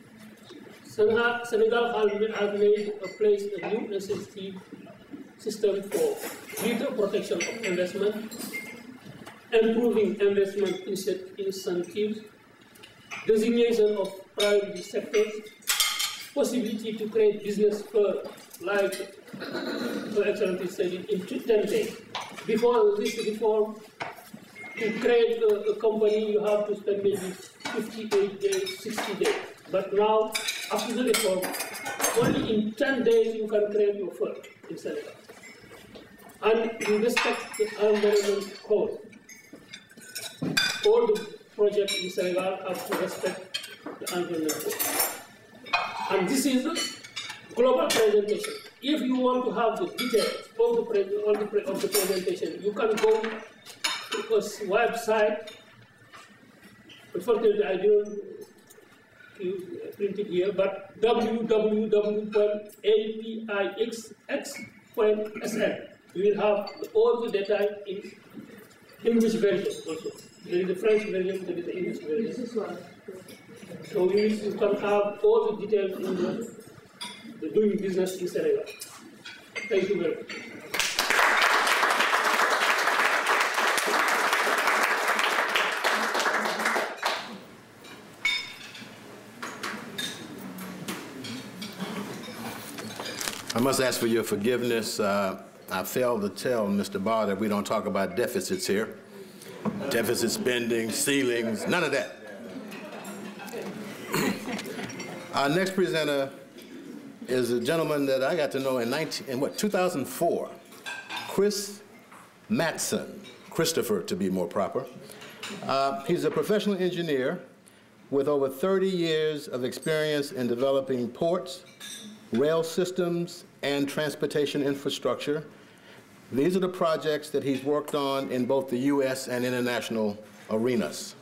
Senegal has made a place a new incentive system for greater protection of investment, improving investment incentives, designation of priority sectors, possibility to create business firms, like Her Excellency said, in ten days. Before this reform, to create a, a company, you have to spend maybe fifty-eight days, sixty days. But now, after the reform, only in ten days you can create your firm in Senegal. And you respect the environment code. All the projects in Senegal have to respect the environment code. And this is a global presentation. If you want to have the details of the, pre all the, pre of the presentation, you can go to a website. Unfortunately, I didn't print it here, but w w w dot a p i x x dot s n. You will have all the data in English version also. There is a French version, there is the English version. So you, you can have all the details in the, the doing business in Senegal. Thank you very much. I must ask for your forgiveness. Uh, I failed to tell Mister Barr that we don't talk about deficits here. Deficit spending, ceilings, none of that. Our next presenter is a gentleman that I got to know in, nineteen, in what, two thousand four, Chris Matson, Christopher to be more proper. Uh, he's a professional engineer with over thirty years of experience in developing ports, rail systems, and transportation infrastructure. These are the projects that he's worked on in both the U S and international arenas.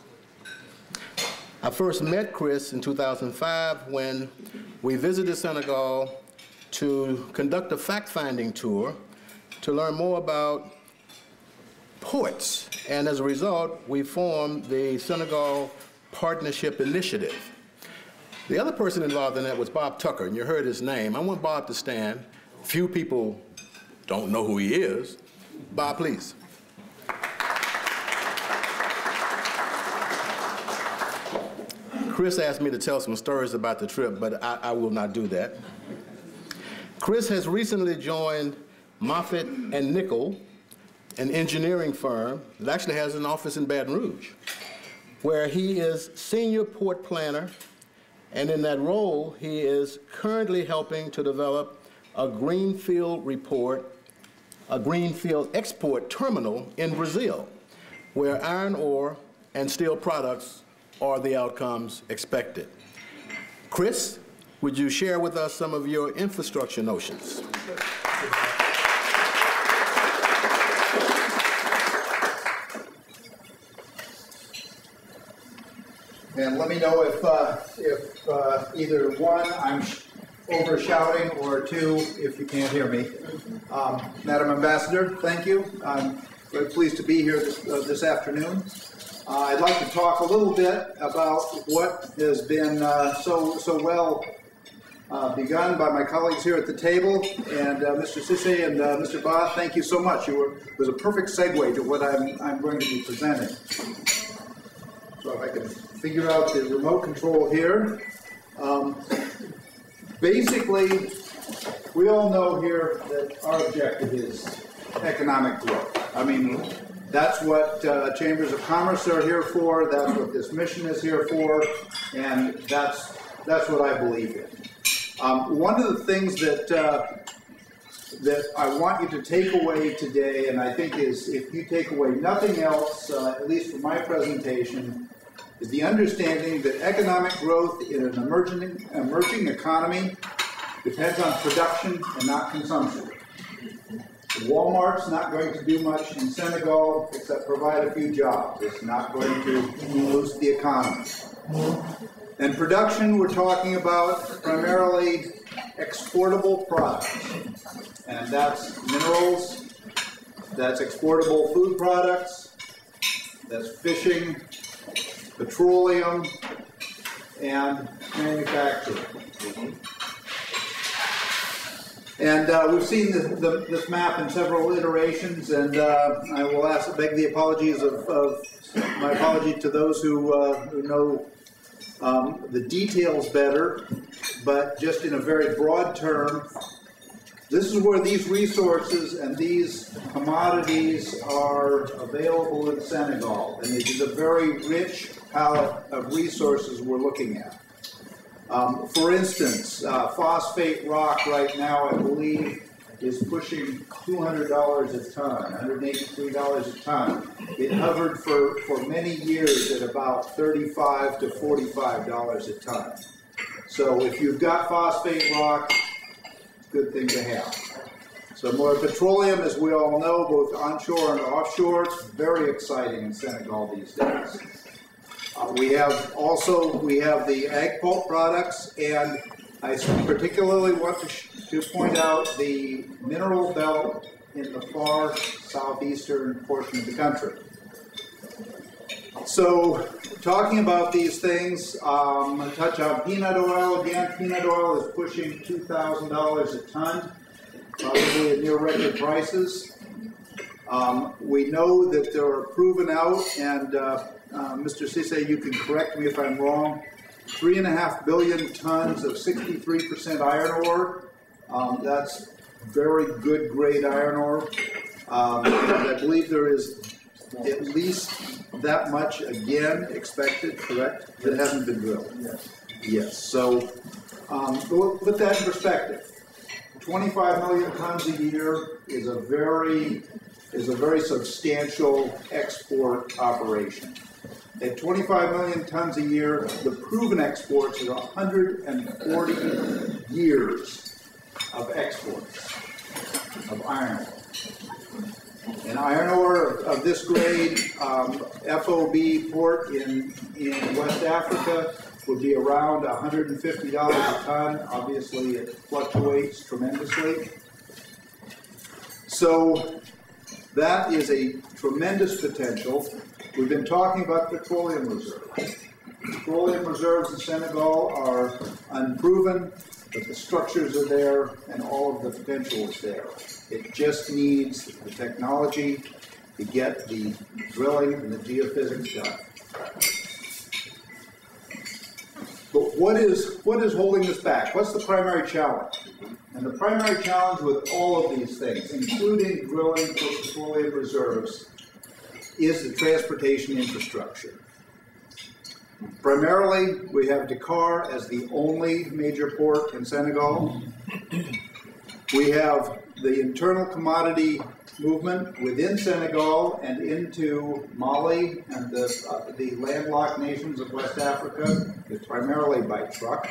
I first met Chris in two thousand five when we visited Senegal to conduct a fact-finding tour to learn more about ports. And as a result, we formed the Senegal Partnership Initiative. The other person involved in that was Bob Tucker, and you heard his name. I want Bob to stand. Few people don't know who he is. Bob, please. Chris asked me to tell some stories about the trip, but I, I will not do that. Chris has recently joined Moffitt and Nichol, an engineering firm that actually has an office in Baton Rouge, where he is senior port planner, and in that role, he is currently helping to develop a greenfield report, a greenfield export terminal in Brazil, where iron ore and steel products are the outcomes expected. Chris, would you share with us some of your infrastructure notions? And let me know if, uh, if uh, either one, I'm over shouting, or two, if you can't hear me. Um, Madam Ambassador, thank you. I'm very pleased to be here this, uh, this afternoon. Uh, I'd like to talk a little bit about what has been uh, so, so well uh, begun by my colleagues here at the table. And uh, Mister Cissé and uh, Mister Ba, thank you so much. You were, it was a perfect segue to what I'm, I'm going to be presenting. So if I can figure out the remote control here. Um, basically, we all know here that our objective is economic growth. I mean, that's what uh, Chambers of Commerce are here for, that's what this mission is here for, and that's, that's what I believe in. Um, one of the things that, uh, that I want you to take away today, and I think is, if you take away nothing else, uh, at least from my presentation, is the understanding that economic growth in an emerging, emerging economy depends on production and not consumption. Walmart's not going to do much in Senegal except provide a few jobs. It's not going to boost the economy. And production, we're talking about primarily exportable products. And that's minerals, that's exportable food products, that's fishing, petroleum, and manufacturing. And uh, we've seen the, the, this map in several iterations, and uh, I will ask, beg the apologies of, of my apology to those who, uh, who know um, the details better, but just in a very broad term, this is where these resources and these commodities are available in Senegal, and it is a very rich palette of resources we're looking at. Um, for instance, uh, phosphate rock right now, I believe, is pushing two hundred dollars a ton, one hundred eighty-three dollars a ton. It hovered for, for many years at about thirty-five to forty-five dollars a ton. So if you've got phosphate rock, good thing to have. So more petroleum, as we all know, both onshore and offshore, it's very exciting in Senegal these days. Uh, we have also, we have the ag pulp products, and I particularly want to, to point out the mineral belt in the far southeastern portion of the country. So, talking about these things, um, I'll touch on peanut oil again. Peanut oil is pushing two thousand dollars a ton, probably at near record prices. Um, we know that there are proven out, and uh, uh, Mister Cissé, you can correct me if I'm wrong, three and a half billion tons of sixty-three percent iron ore. Um, that's very good grade iron ore. Um, and I believe there is at least that much again expected, correct? That hasn't been drilled. Yes. Yes. So um, we'll put that in perspective. twenty-five million tons a year is a very is a very substantial export operation. At twenty-five million tons a year, the proven exports are one hundred forty years of exports of iron ore. And iron ore of, of this grade, um, F O B port in, in West Africa would be around one hundred fifty dollars a ton. Obviously, it fluctuates tremendously. So that is a tremendous potential. We've been talking about petroleum reserves. Petroleum reserves in Senegal are unproven, but the structures are there and all of the potential is there. It just needs the technology to get the drilling and the geophysics done. But what is, what is holding us back? What's the primary challenge? And the primary challenge with all of these things, including drilling for petroleum reserves, is the transportation infrastructure. Primarily, we have Dakar as the only major port in Senegal. We have the internal commodity movement within Senegal and into Mali and the, uh, the landlocked nations of West Africa, is primarily by truck.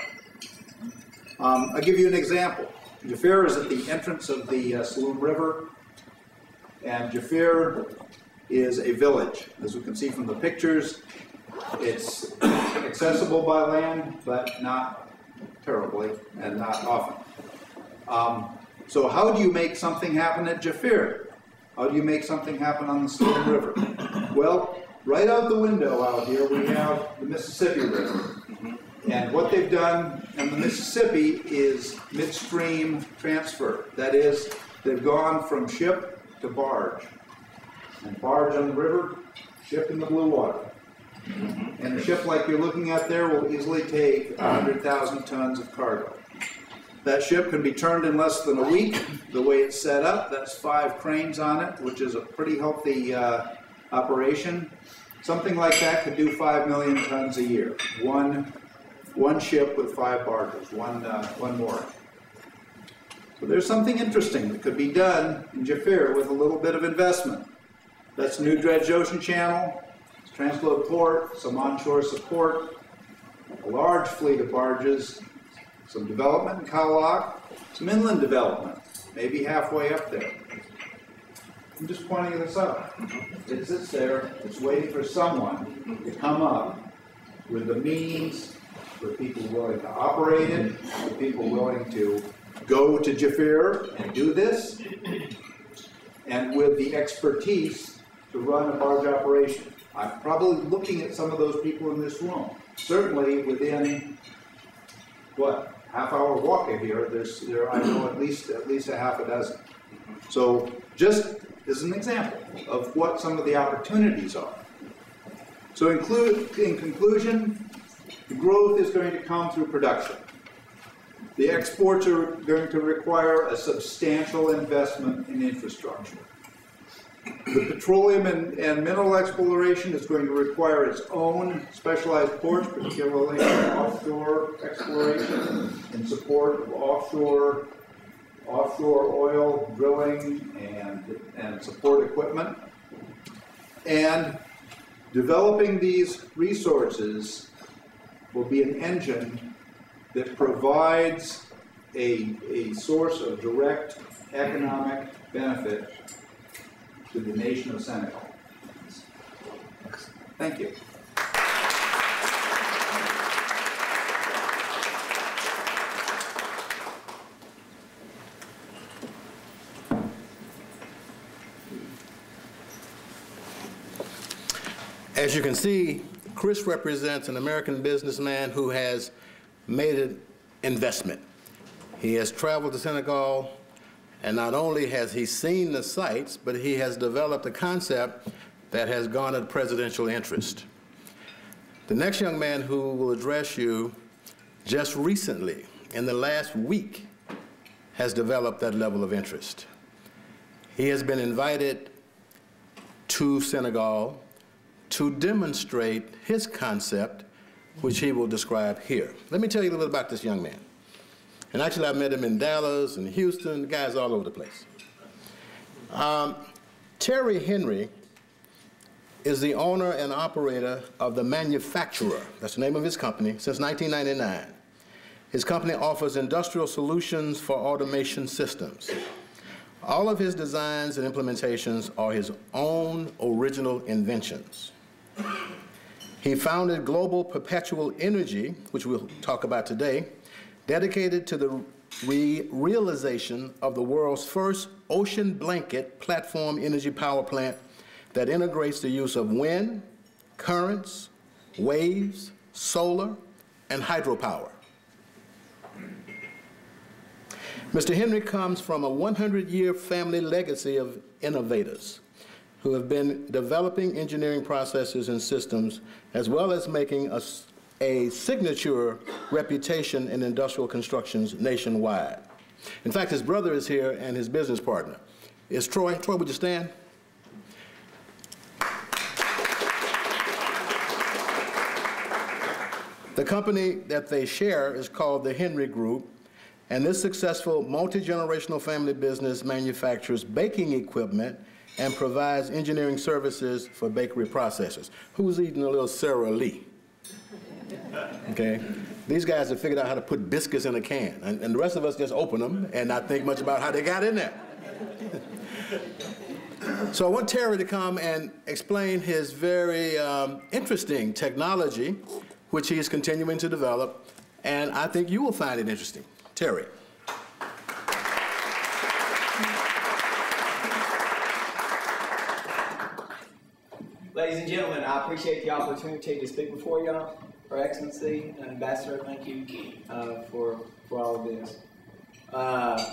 Um, I'll give you an example. Jafir is at the entrance of the uh, Saloum River, and Jafir is a village. As we can see from the pictures, it's accessible by land, but not terribly and not often. Um, so how do you make something happen at Jafir? How do you make something happen on the Saloum River? Well, right out the window out here, we have the Mississippi River. And what they've done in the Mississippi is midstream transfer. That is, they've gone from ship to barge. And barge on the river, ship in the blue water. And a ship like you're looking at there will easily take one hundred thousand tons of cargo. That ship can be turned in less than a week. The way it's set up, that's five cranes on it, which is a pretty healthy uh, operation. Something like that could do five million tons a year. One, one ship with five barges, one, uh, one mooring. So there's something interesting that could be done in Jafir with a little bit of investment. That's New Dredge Ocean Channel, transload port, some onshore support, a large fleet of barges, some development in Khawlak, some inland development, maybe halfway up there. I'm just pointing this out. It sits there, it's waiting for someone to come up with the means, for people willing to operate it, for people willing to go to Jafir and do this, and with the expertise to run a barge operation. I'm probably looking at some of those people in this room. Certainly within, what, half hour walk of here, there's, there I know at least, at least a half a dozen. So just as an example of what some of the opportunities are. So include, in conclusion, the growth is going to come through production. The exports are going to require a substantial investment in infrastructure. The petroleum and, and mineral exploration is going to require its own specialized ports, particularly offshore exploration in support of offshore, offshore oil drilling and, and support equipment. And developing these resources will be an engine that provides a, a source of direct economic benefit to the nation of Senegal. Thank you. As you can see, Chris represents an American businessman who has made an investment. He has traveled to Senegal, and not only has he seen the sites, but he has developed a concept that has garnered presidential interest. The next young man who will address you just recently, in the last week, has developed that level of interest. He has been invited to Senegal to demonstrate his concept, which he will describe here. Let me tell you a little about this young man. And actually, I met him in Dallas and Houston, the guy's all over the place. Um, Terry Henry is the owner and operator of The Manufacturer. That's the name of his company, since nineteen ninety-nine. His company offers industrial solutions for automation systems. All of his designs and implementations are his own original inventions. He founded Global Perpetual Energy, which we'll talk about today, dedicated to the re realization of the world's first ocean blanket platform energy power plant that integrates the use of wind, currents, waves, solar, and hydropower. Mister Henry comes from a one hundred year family legacy of innovators who have been developing engineering processes and systems, as well as making a, a signature reputation in industrial constructions nationwide. In fact, his brother is here and his business partner is Troy. Troy, would you stand? The company that they share is called the Henry Group, and this successful multi-generational family business manufactures baking equipment and provides engineering services for bakery processors. Who's eating a little Sara Lee? Okay, these guys have figured out how to put biscuits in a can, and, and the rest of us just open them and not think much about how they got in there. So I want Terry to come and explain his very um, interesting technology, which he is continuing to develop, and I think you will find it interesting. Terry. Ladies and gentlemen, I appreciate the opportunity to speak before y'all. Her Excellency and Ambassador, thank you uh, for, for all of this. Uh,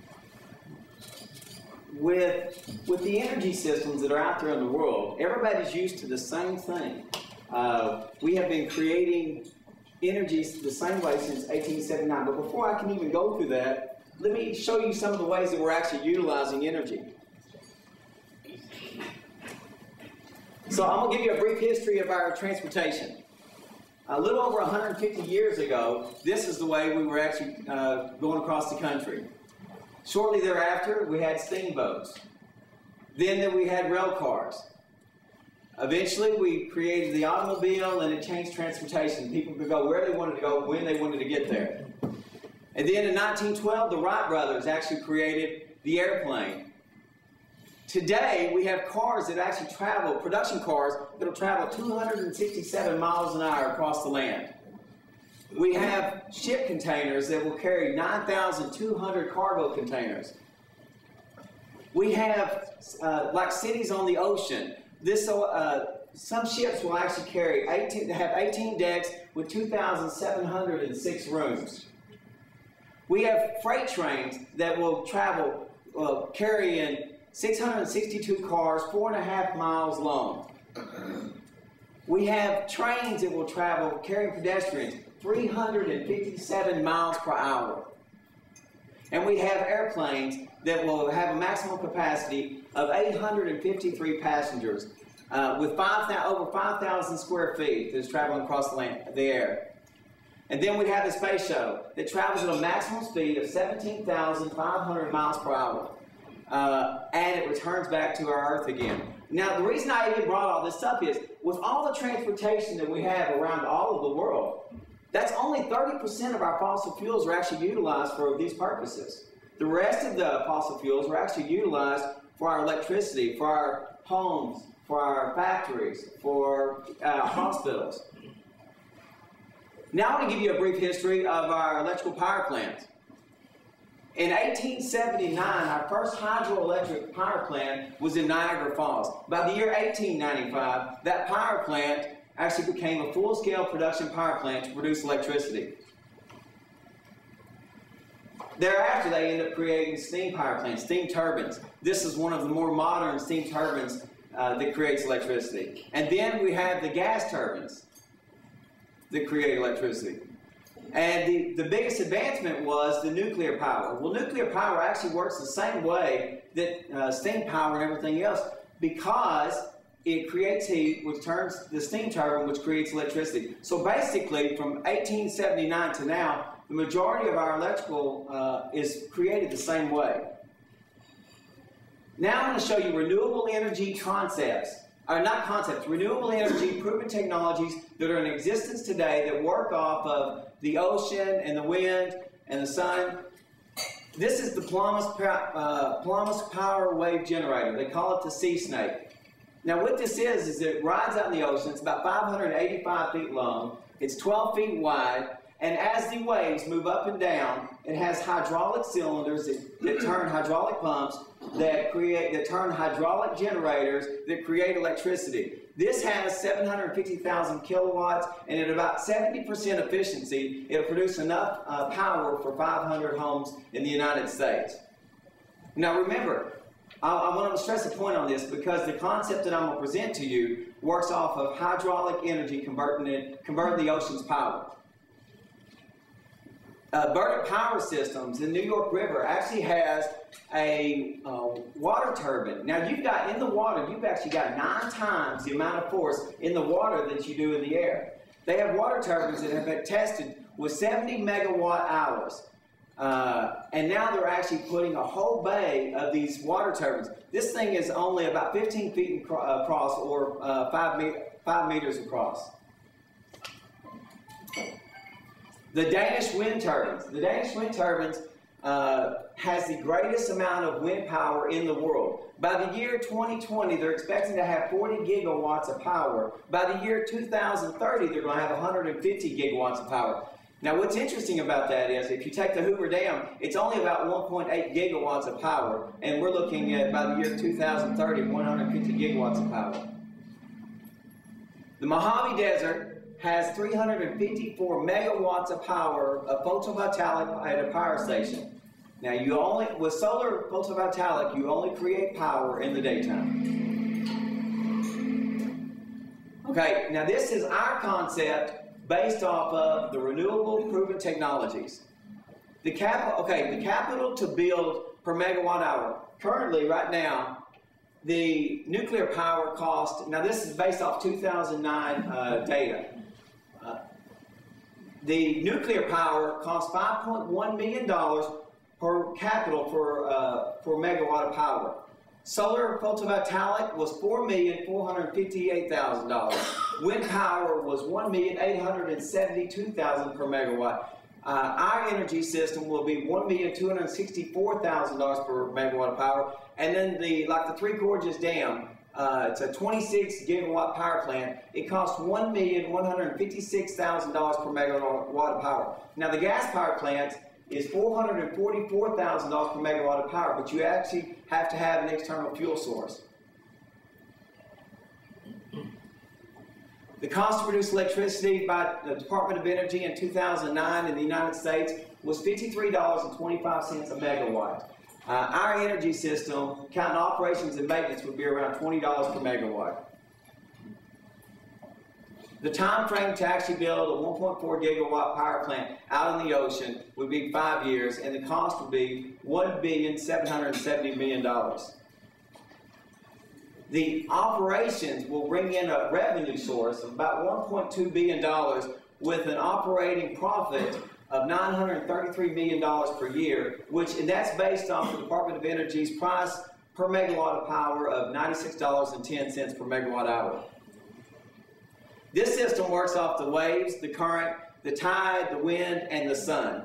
with, with the energy systems that are out there in the world, everybody's used to the same thing. Uh, we have been creating energy the same way since eighteen seventy-nine. But before I can even go through that, let me show you some of the ways that we're actually utilizing energy. So I'm going to give you a brief history of our transportation. A little over one hundred fifty years ago, this is the way we were actually uh, going across the country. Shortly thereafter, we had steamboats. Then, then we had rail cars. Eventually, we created the automobile, and it changed transportation. People could go where they wanted to go, when they wanted to get there. And then in nineteen twelve, the Wright brothers actually created the airplane. Today, we have cars that actually travel, production cars, that will travel two hundred sixty-seven miles an hour across the land. We have ship containers that will carry nine thousand two hundred cargo containers. We have, uh, like cities on the ocean. This, uh, some ships will actually carry eighteen, have eighteen decks with two thousand seven hundred six rooms. We have freight trains that will travel, uh, carrying six hundred sixty-two cars, four and a half miles long. We have trains that will travel carrying pedestrians, three hundred fifty-seven miles per hour. And we have airplanes that will have a maximum capacity of eight hundred fifty-three passengers uh, with five, over five thousand square feet that is traveling across the, land, the air. And then we have the space shuttle that travels at a maximum speed of seventeen thousand five hundred miles per hour. Uh, and it returns back to our Earth again. Now, the reason I even brought all this up is, with all the transportation that we have around all of the world, that's only thirty percent of our fossil fuels are actually utilized for these purposes. The rest of the fossil fuels are actually utilized for our electricity, for our homes, for our factories, for uh, hospitals. Now I want to give you a brief history of our electrical power plants. In eighteen seventy-nine, our first hydroelectric power plant was in Niagara Falls. By the year eighteen ninety-five, that power plant actually became a full-scale production power plant to produce electricity. Thereafter, they ended up creating steam power plants, steam turbines. This is one of the more modern steam turbines uh, that creates electricity. And then we have the gas turbines that create electricity. And the, the biggest advancement was the nuclear power. Well, nuclear power actually works the same way that uh, steam power and everything else, because it creates heat, which turns the steam turbine, which creates electricity. So basically, from eighteen seventy-nine to now, the majority of our electrical uh, is created the same way. Now I'm going to show you renewable energy concepts. Or not concepts, renewable energy proven technologies that are in existence today that work off of the ocean and the wind and the sun. This is the Plomus, uh, Plomus Power Wave Generator. They call it the Sea Snake. Now what this is, is it rides out in the ocean. It's about five hundred eighty-five feet long. It's twelve feet wide. And as the waves move up and down, it has hydraulic cylinders that, that turn hydraulic pumps that create, that turn hydraulic generators that create electricity. This has seven hundred fifty thousand kilowatts, and at about seventy percent efficiency, it'll produce enough uh, power for five hundred homes in the United States. Now remember, I, I want to stress a point on this because the concept that I'm going to present to you works off of hydraulic energy converting, it, converting the ocean's power. Uh, Burdick Power Systems in New York River actually has a uh, water turbine. Now you've got, in the water, you've actually got nine times the amount of force in the water that you do in the air. They have water turbines that have been tested with seventy megawatt hours. Uh, and now they're actually putting a whole bay of these water turbines. This thing is only about fifteen feet across or uh, five, me five meters across. The Danish wind turbines. The Danish wind turbines uh, has the greatest amount of wind power in the world. By the year twenty twenty, they're expecting to have forty gigawatts of power. By the year two thousand thirty, they're going to have one hundred fifty gigawatts of power. Now, what's interesting about that is, if you take the Hoover Dam, it's only about one point eight gigawatts of power, and we're looking at, by the year two thousand thirty, one hundred fifty gigawatts of power. The Mojave Desert has three hundred fifty-four megawatts of power of photovoltaic at a power station. Now, you only, with solar photovoltaic, you only create power in the daytime. Okay, now this is our concept based off of the renewable proven technologies. The cap, okay, the capital to build per megawatt hour. Currently, right now, the nuclear power cost, now this is based off two thousand nine uh, data. Uh, the nuclear power costs five point one million dollars per capital for, uh, for megawatt of power. Solar photovoltaic was four million four hundred fifty-eight thousand dollars. Wind power was one million eight hundred seventy-two thousand dollars per megawatt. Uh, our energy system will be one million two hundred sixty-four thousand dollars per megawatt of power. And then the, like the Three Gorges Dam, uh, it's a twenty-six gigawatt power plant. It costs one million one hundred fifty-six thousand dollars per megawatt of power. Now the gas power plant is four hundred forty-four thousand dollars per megawatt of power, but you actually have to have an external fuel source. The cost to produce electricity by the Department of Energy in two thousand nine in the United States was fifty-three dollars and twenty-five cents a megawatt. Uh, our energy system, counting operations and maintenance, would be around twenty dollars per megawatt. The time frame to actually build a one point four gigawatt power plant out in the ocean would be five years, and the cost would be one billion seven hundred seventy million dollars. The operations will bring in a revenue source of about one point two billion dollars with an operating profit of nine hundred thirty-three million dollars per year, which, and that's based on the Department of Energy's price per megawatt of power of ninety-six dollars and ten cents per megawatt hour. This system works off the waves, the current, the tide, the wind, and the sun.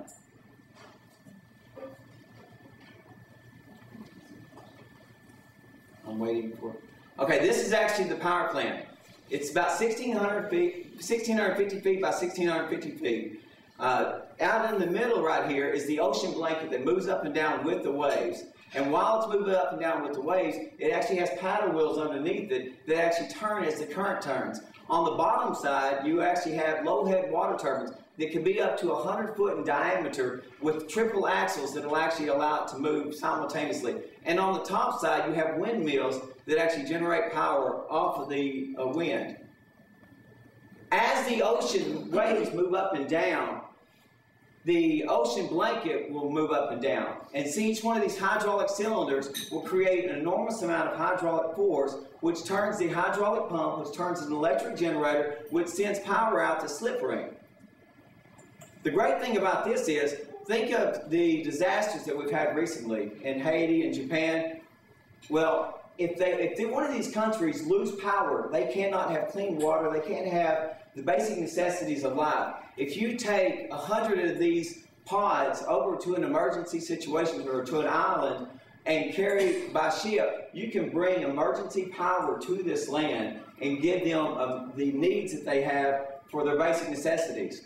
I'm waiting for, okay, this is actually the power plant. It's about sixteen hundred feet, sixteen fifty feet by sixteen fifty feet. Uh, out in the middle right here is the ocean blanket that moves up and down with the waves. And while it's moving up and down with the waves, it actually has paddle wheels underneath it that actually turn as the current turns. On the bottom side, you actually have low-head water turbines that can be up to one hundred foot in diameter with triple axles that will actually allow it to move simultaneously. And on the top side, you have windmills that actually generate power off of the uh, wind. As the ocean waves move up and down, the ocean blanket will move up and down. And see, each one of these hydraulic cylinders will create an enormous amount of hydraulic force, which turns the hydraulic pump, which turns an electric generator, which sends power out to slip ring. The great thing about this is, think of the disasters that we've had recently in Haiti and Japan. Well, if, they, if they, one of these countries lose power, they cannot have clean water, they can't have the basic necessities of life. If you take a hundred of these pods over to an emergency situation or to an island and carry by ship, you can bring emergency power to this land and give them um, the needs that they have for their basic necessities.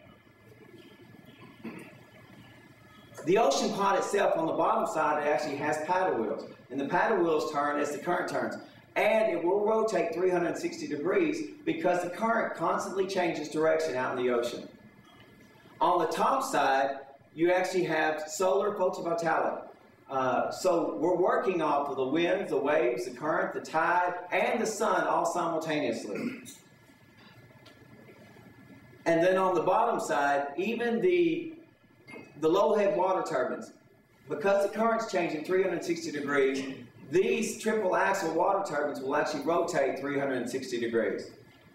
The ocean pod itself on the bottom side, it actually has paddle wheels. And the paddle wheels turn as the current turns. And it will rotate three hundred sixty degrees because the current constantly changes direction out in the ocean. On the top side, you actually have solar photovoltaic. Uh, so we're working off of the winds, the waves, the current, the tide, and the sun all simultaneously. And then on the bottom side, even the, the low-head water turbines, because the current's changing three hundred sixty degrees, these triple axle water turbines will actually rotate three hundred sixty degrees.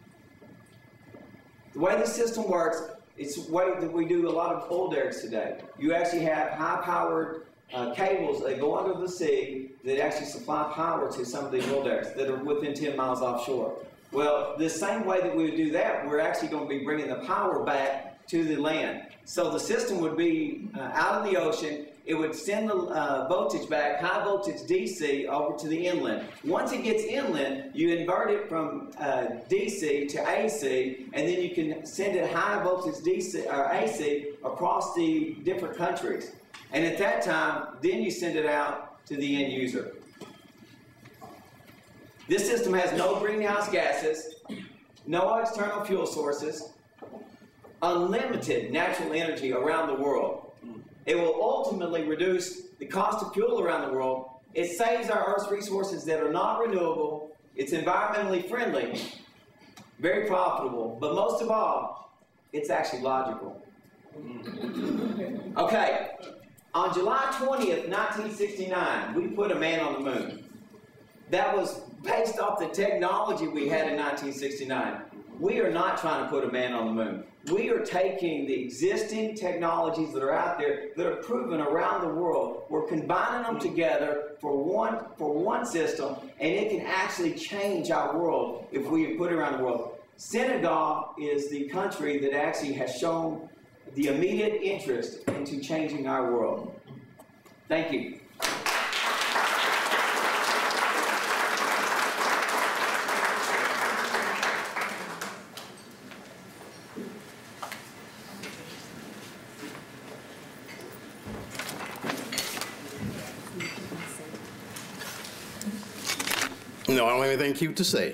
The way this system works, it's the way that we do a lot of oil derricks today. You actually have high-powered uh, cables that go under the sea that actually supply power to some of these oil derricks that are within ten miles offshore. Well, the same way that we would do that, we're actually going to be bringing the power back to the land. So the system would be uh, out in the ocean. It would send the uh, voltage back, high voltage D C, over to the inland. Once it gets inland, you invert it from uh, D C to A C, and then you can send it high voltage D C or A C across the different countries. And at that time, then you send it out to the end user. This system has no greenhouse gases, no external fuel sources, unlimited natural energy around the world. It will ultimately reduce the cost of fuel around the world. It saves our Earth's resources that are not renewable. It's environmentally friendly, very profitable, but most of all, it's actually logical. Okay, on July twentieth, nineteen sixty-nine, we put a man on the moon. That was based off the technology we had in nineteen sixty-nine. We are not trying to put a man on the moon. We are taking the existing technologies that are out there that are proven around the world. We're combining them together for one, for one system, and it can actually change our world if we put it around the world. Senegal is the country that actually has shown the immediate interest into changing our world. Thank you. No, I don't have anything cute to say.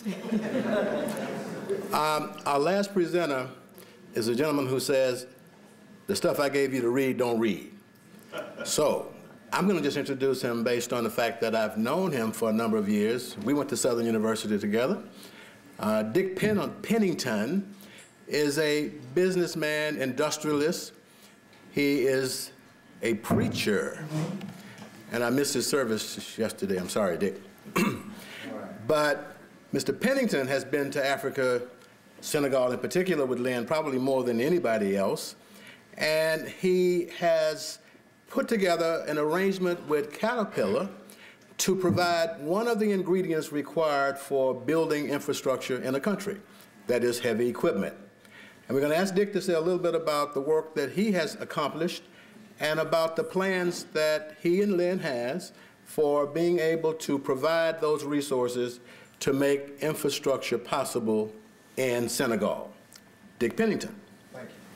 um, our last presenter is a gentleman who says, the stuff I gave you to read, don't read. So I'm going to just introduce him based on the fact that I've known him for a number of years. We went to Southern University together. Uh, Dick Pen Pennington is a businessman, industrialist. He is a preacher. And I missed his service yesterday. I'm sorry, Dick. But Mister Pennington has been to Africa, Senegal in particular with Lynn, probably more than anybody else. And he has put together an arrangement with Caterpillar to provide one of the ingredients required for building infrastructure in a country, that is heavy equipment. And we're going to ask Dick to say a little bit about the work that he has accomplished and about the plans that he and Lynn has for being able to provide those resources to make infrastructure possible in Senegal. Dick Pennington. Thank you.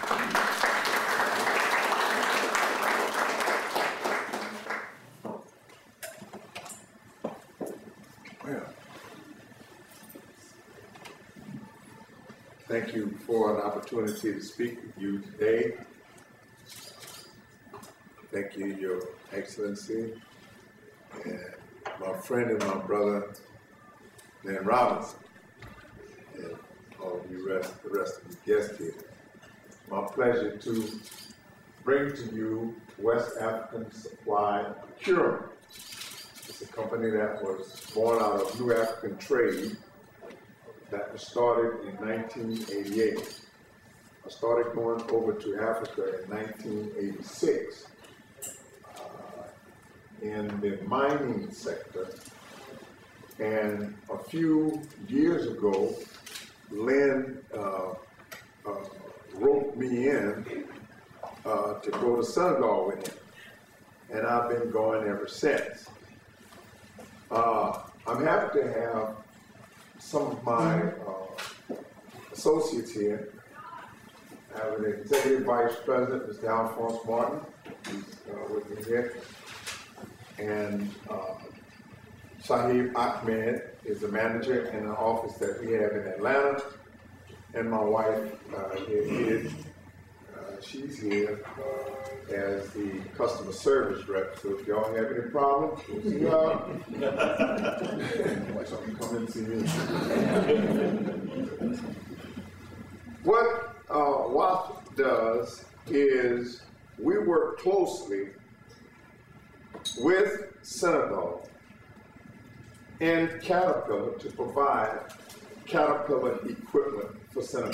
Well, thank you for an opportunity to speak with you today. Thank you, Your Excellency, and my friend and my brother, Lynn Robinson, and all of you rest, the rest of the guests here. My pleasure to bring to you West African Supply Procurement. It's a company that was born out of New African Trade that was started in nineteen eighty-eight. I started going over to Africa in nineteen eighty-six. In the mining sector, and a few years ago, Lynn uh, uh, roped me in uh, to go to Senegal with him. and I've been going ever since. Uh, I'm happy to have some of my uh, associates here. I have an Executive Vice President, Mister Alphonse Martin, who's uh, with me here. And uh, Shahid Ahmed is the manager in the office that we have in Atlanta. And my wife uh, is, uh, she's here uh, as the customer service rep. So if y'all have any problems, we'll see y'all. Come and see me. What uh, W A F does is we work closely with Senegal and Caterpillar to provide Caterpillar equipment for Senegal.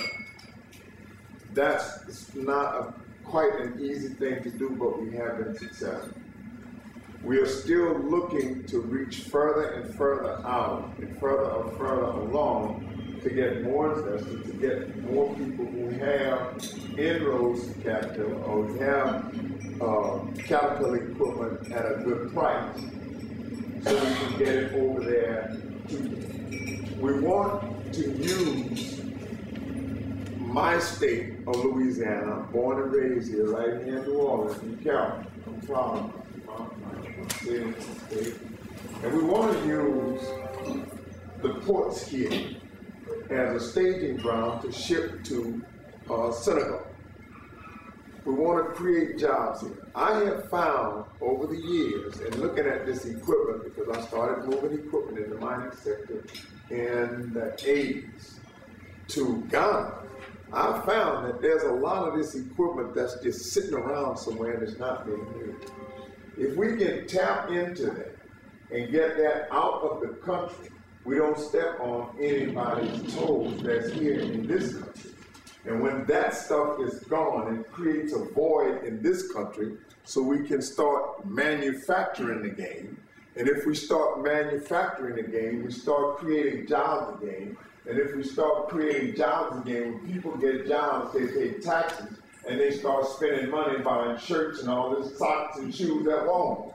That's not a, quite an easy thing to do, but we have been successful. We are still looking to reach further and further out and further and further along to get more investors, to get more people who have inroads to Caterpillar or who have uh, Caterpillar equipment at a good price, so we can get it over there to them. We want to use my state of Louisiana, born and raised here, right here in New Orleans, in Carrollton. I'm proud of my state. And we want to use the ports here as a staging ground to ship to uh, Senegal. We want to create jobs here. I have found over the years, and looking at this equipment, because I started moving equipment in the mining sector in the eighties to Ghana, I found that there's a lot of this equipment that's just sitting around somewhere and it's not being used. If we can tap into that and get that out of the country, we don't step on anybody's toes that's here in this country. And when that stuff is gone, it creates a void in this country so we can start manufacturing the game. And if we start manufacturing the game, we start creating jobs again. And if we start creating jobs again, when people get jobs, they pay taxes, and they start spending money buying shirts and all this socks and shoes at Walmart.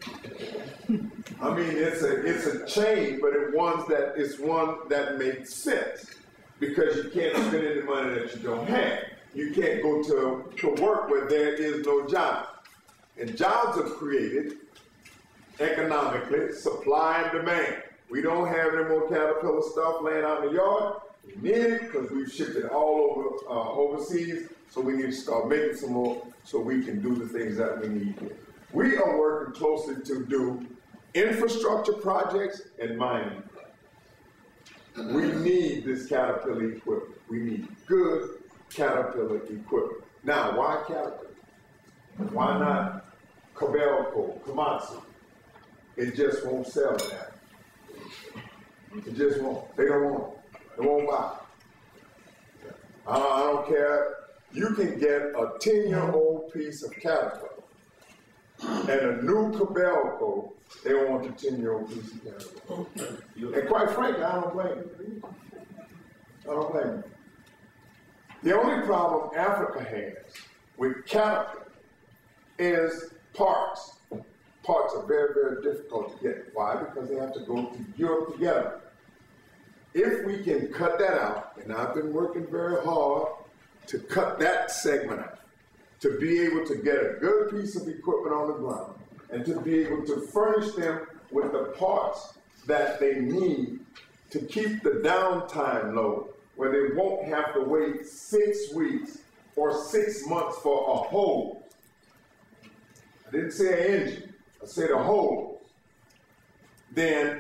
I mean, it's a it's a chain, but it's one that it's one that makes sense, because you can't spend any money that you don't have. You can't go to, to work where there is no job. And jobs are created economically, supply and demand. We don't have any more Caterpillar stuff laying out in the yard. We need it because we've shipped it all over uh, overseas, so we need to start making some more so we can do the things that we need here. We are working closely to do infrastructure projects and mining projects. We need this Caterpillar equipment. We need good Caterpillar equipment. Now, why Caterpillar? Why not Kobelco, Komatsu? It just won't sell that. It just won't. They don't want it. They won't buy it. I don't, I don't care. You can get a ten-year-old piece of Caterpillar and a new Kobelco. They don't want the ten-year-old piece of Caterpillar. And quite frankly, I don't blame them. I don't blame them. The only problem Africa has with Caterpillar is parts. Parts are very, very difficult to get. Why? Because they have to go to Europe to get them. If we can cut that out, and I've been working very hard to cut that segment out, to be able to get a good piece of equipment on the ground, and to be able to furnish them with the parts that they need to keep the downtime low, where they won't have to wait six weeks or six months for a hose. I didn't say an engine. I said a hose. Then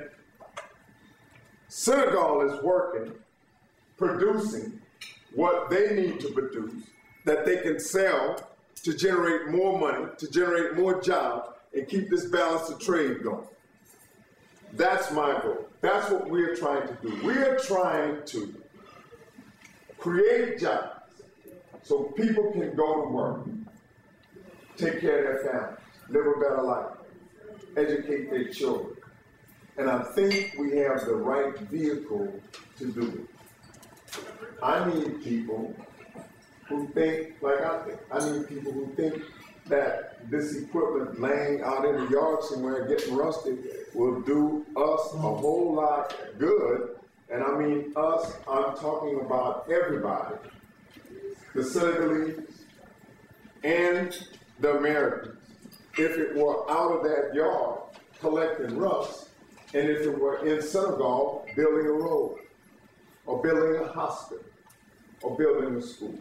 Senegal is working, producing what they need to produce that they can sell to generate more money, to generate more jobs, and keep this balance of trade going. That's my goal. That's what we're trying to do. We're trying to create jobs so people can go to work, take care of their families, live a better life, educate their children. And I think we have the right vehicle to do it. I need people who think like I think. I need people who think that this equipment laying out in the yard somewhere getting rusted will do us a whole lot good. And I mean us, I'm talking about everybody, the Senegalese and the Americans. If it were out of that yard collecting rust, and if it were in Senegal building a road, or building a hospital, or building a school.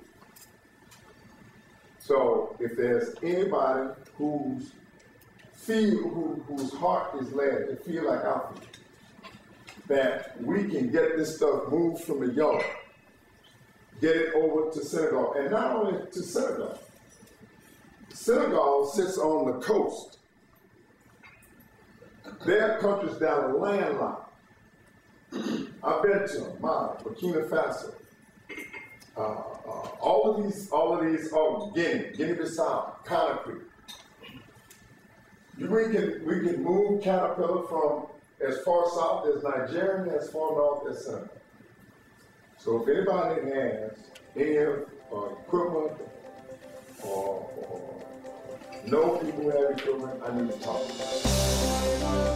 So if there's anybody whose feel, who, whose heart is led to feel like I feel, that we can get this stuff moved from the yard, get it over to Senegal, and not only to Senegal. Senegal sits on the coast. Their countries down the landlocked. I've been to Mali, Burkina Faso, uh, uh, all of these, all of these, oh, Guinea, Guinea-Bissau, Conakry. We can, we can move Caterpillar from as far south as Nigeria and as far north as Senegal. So if anybody has any uh, equipment or, or know people who have equipment, I need to talk to them.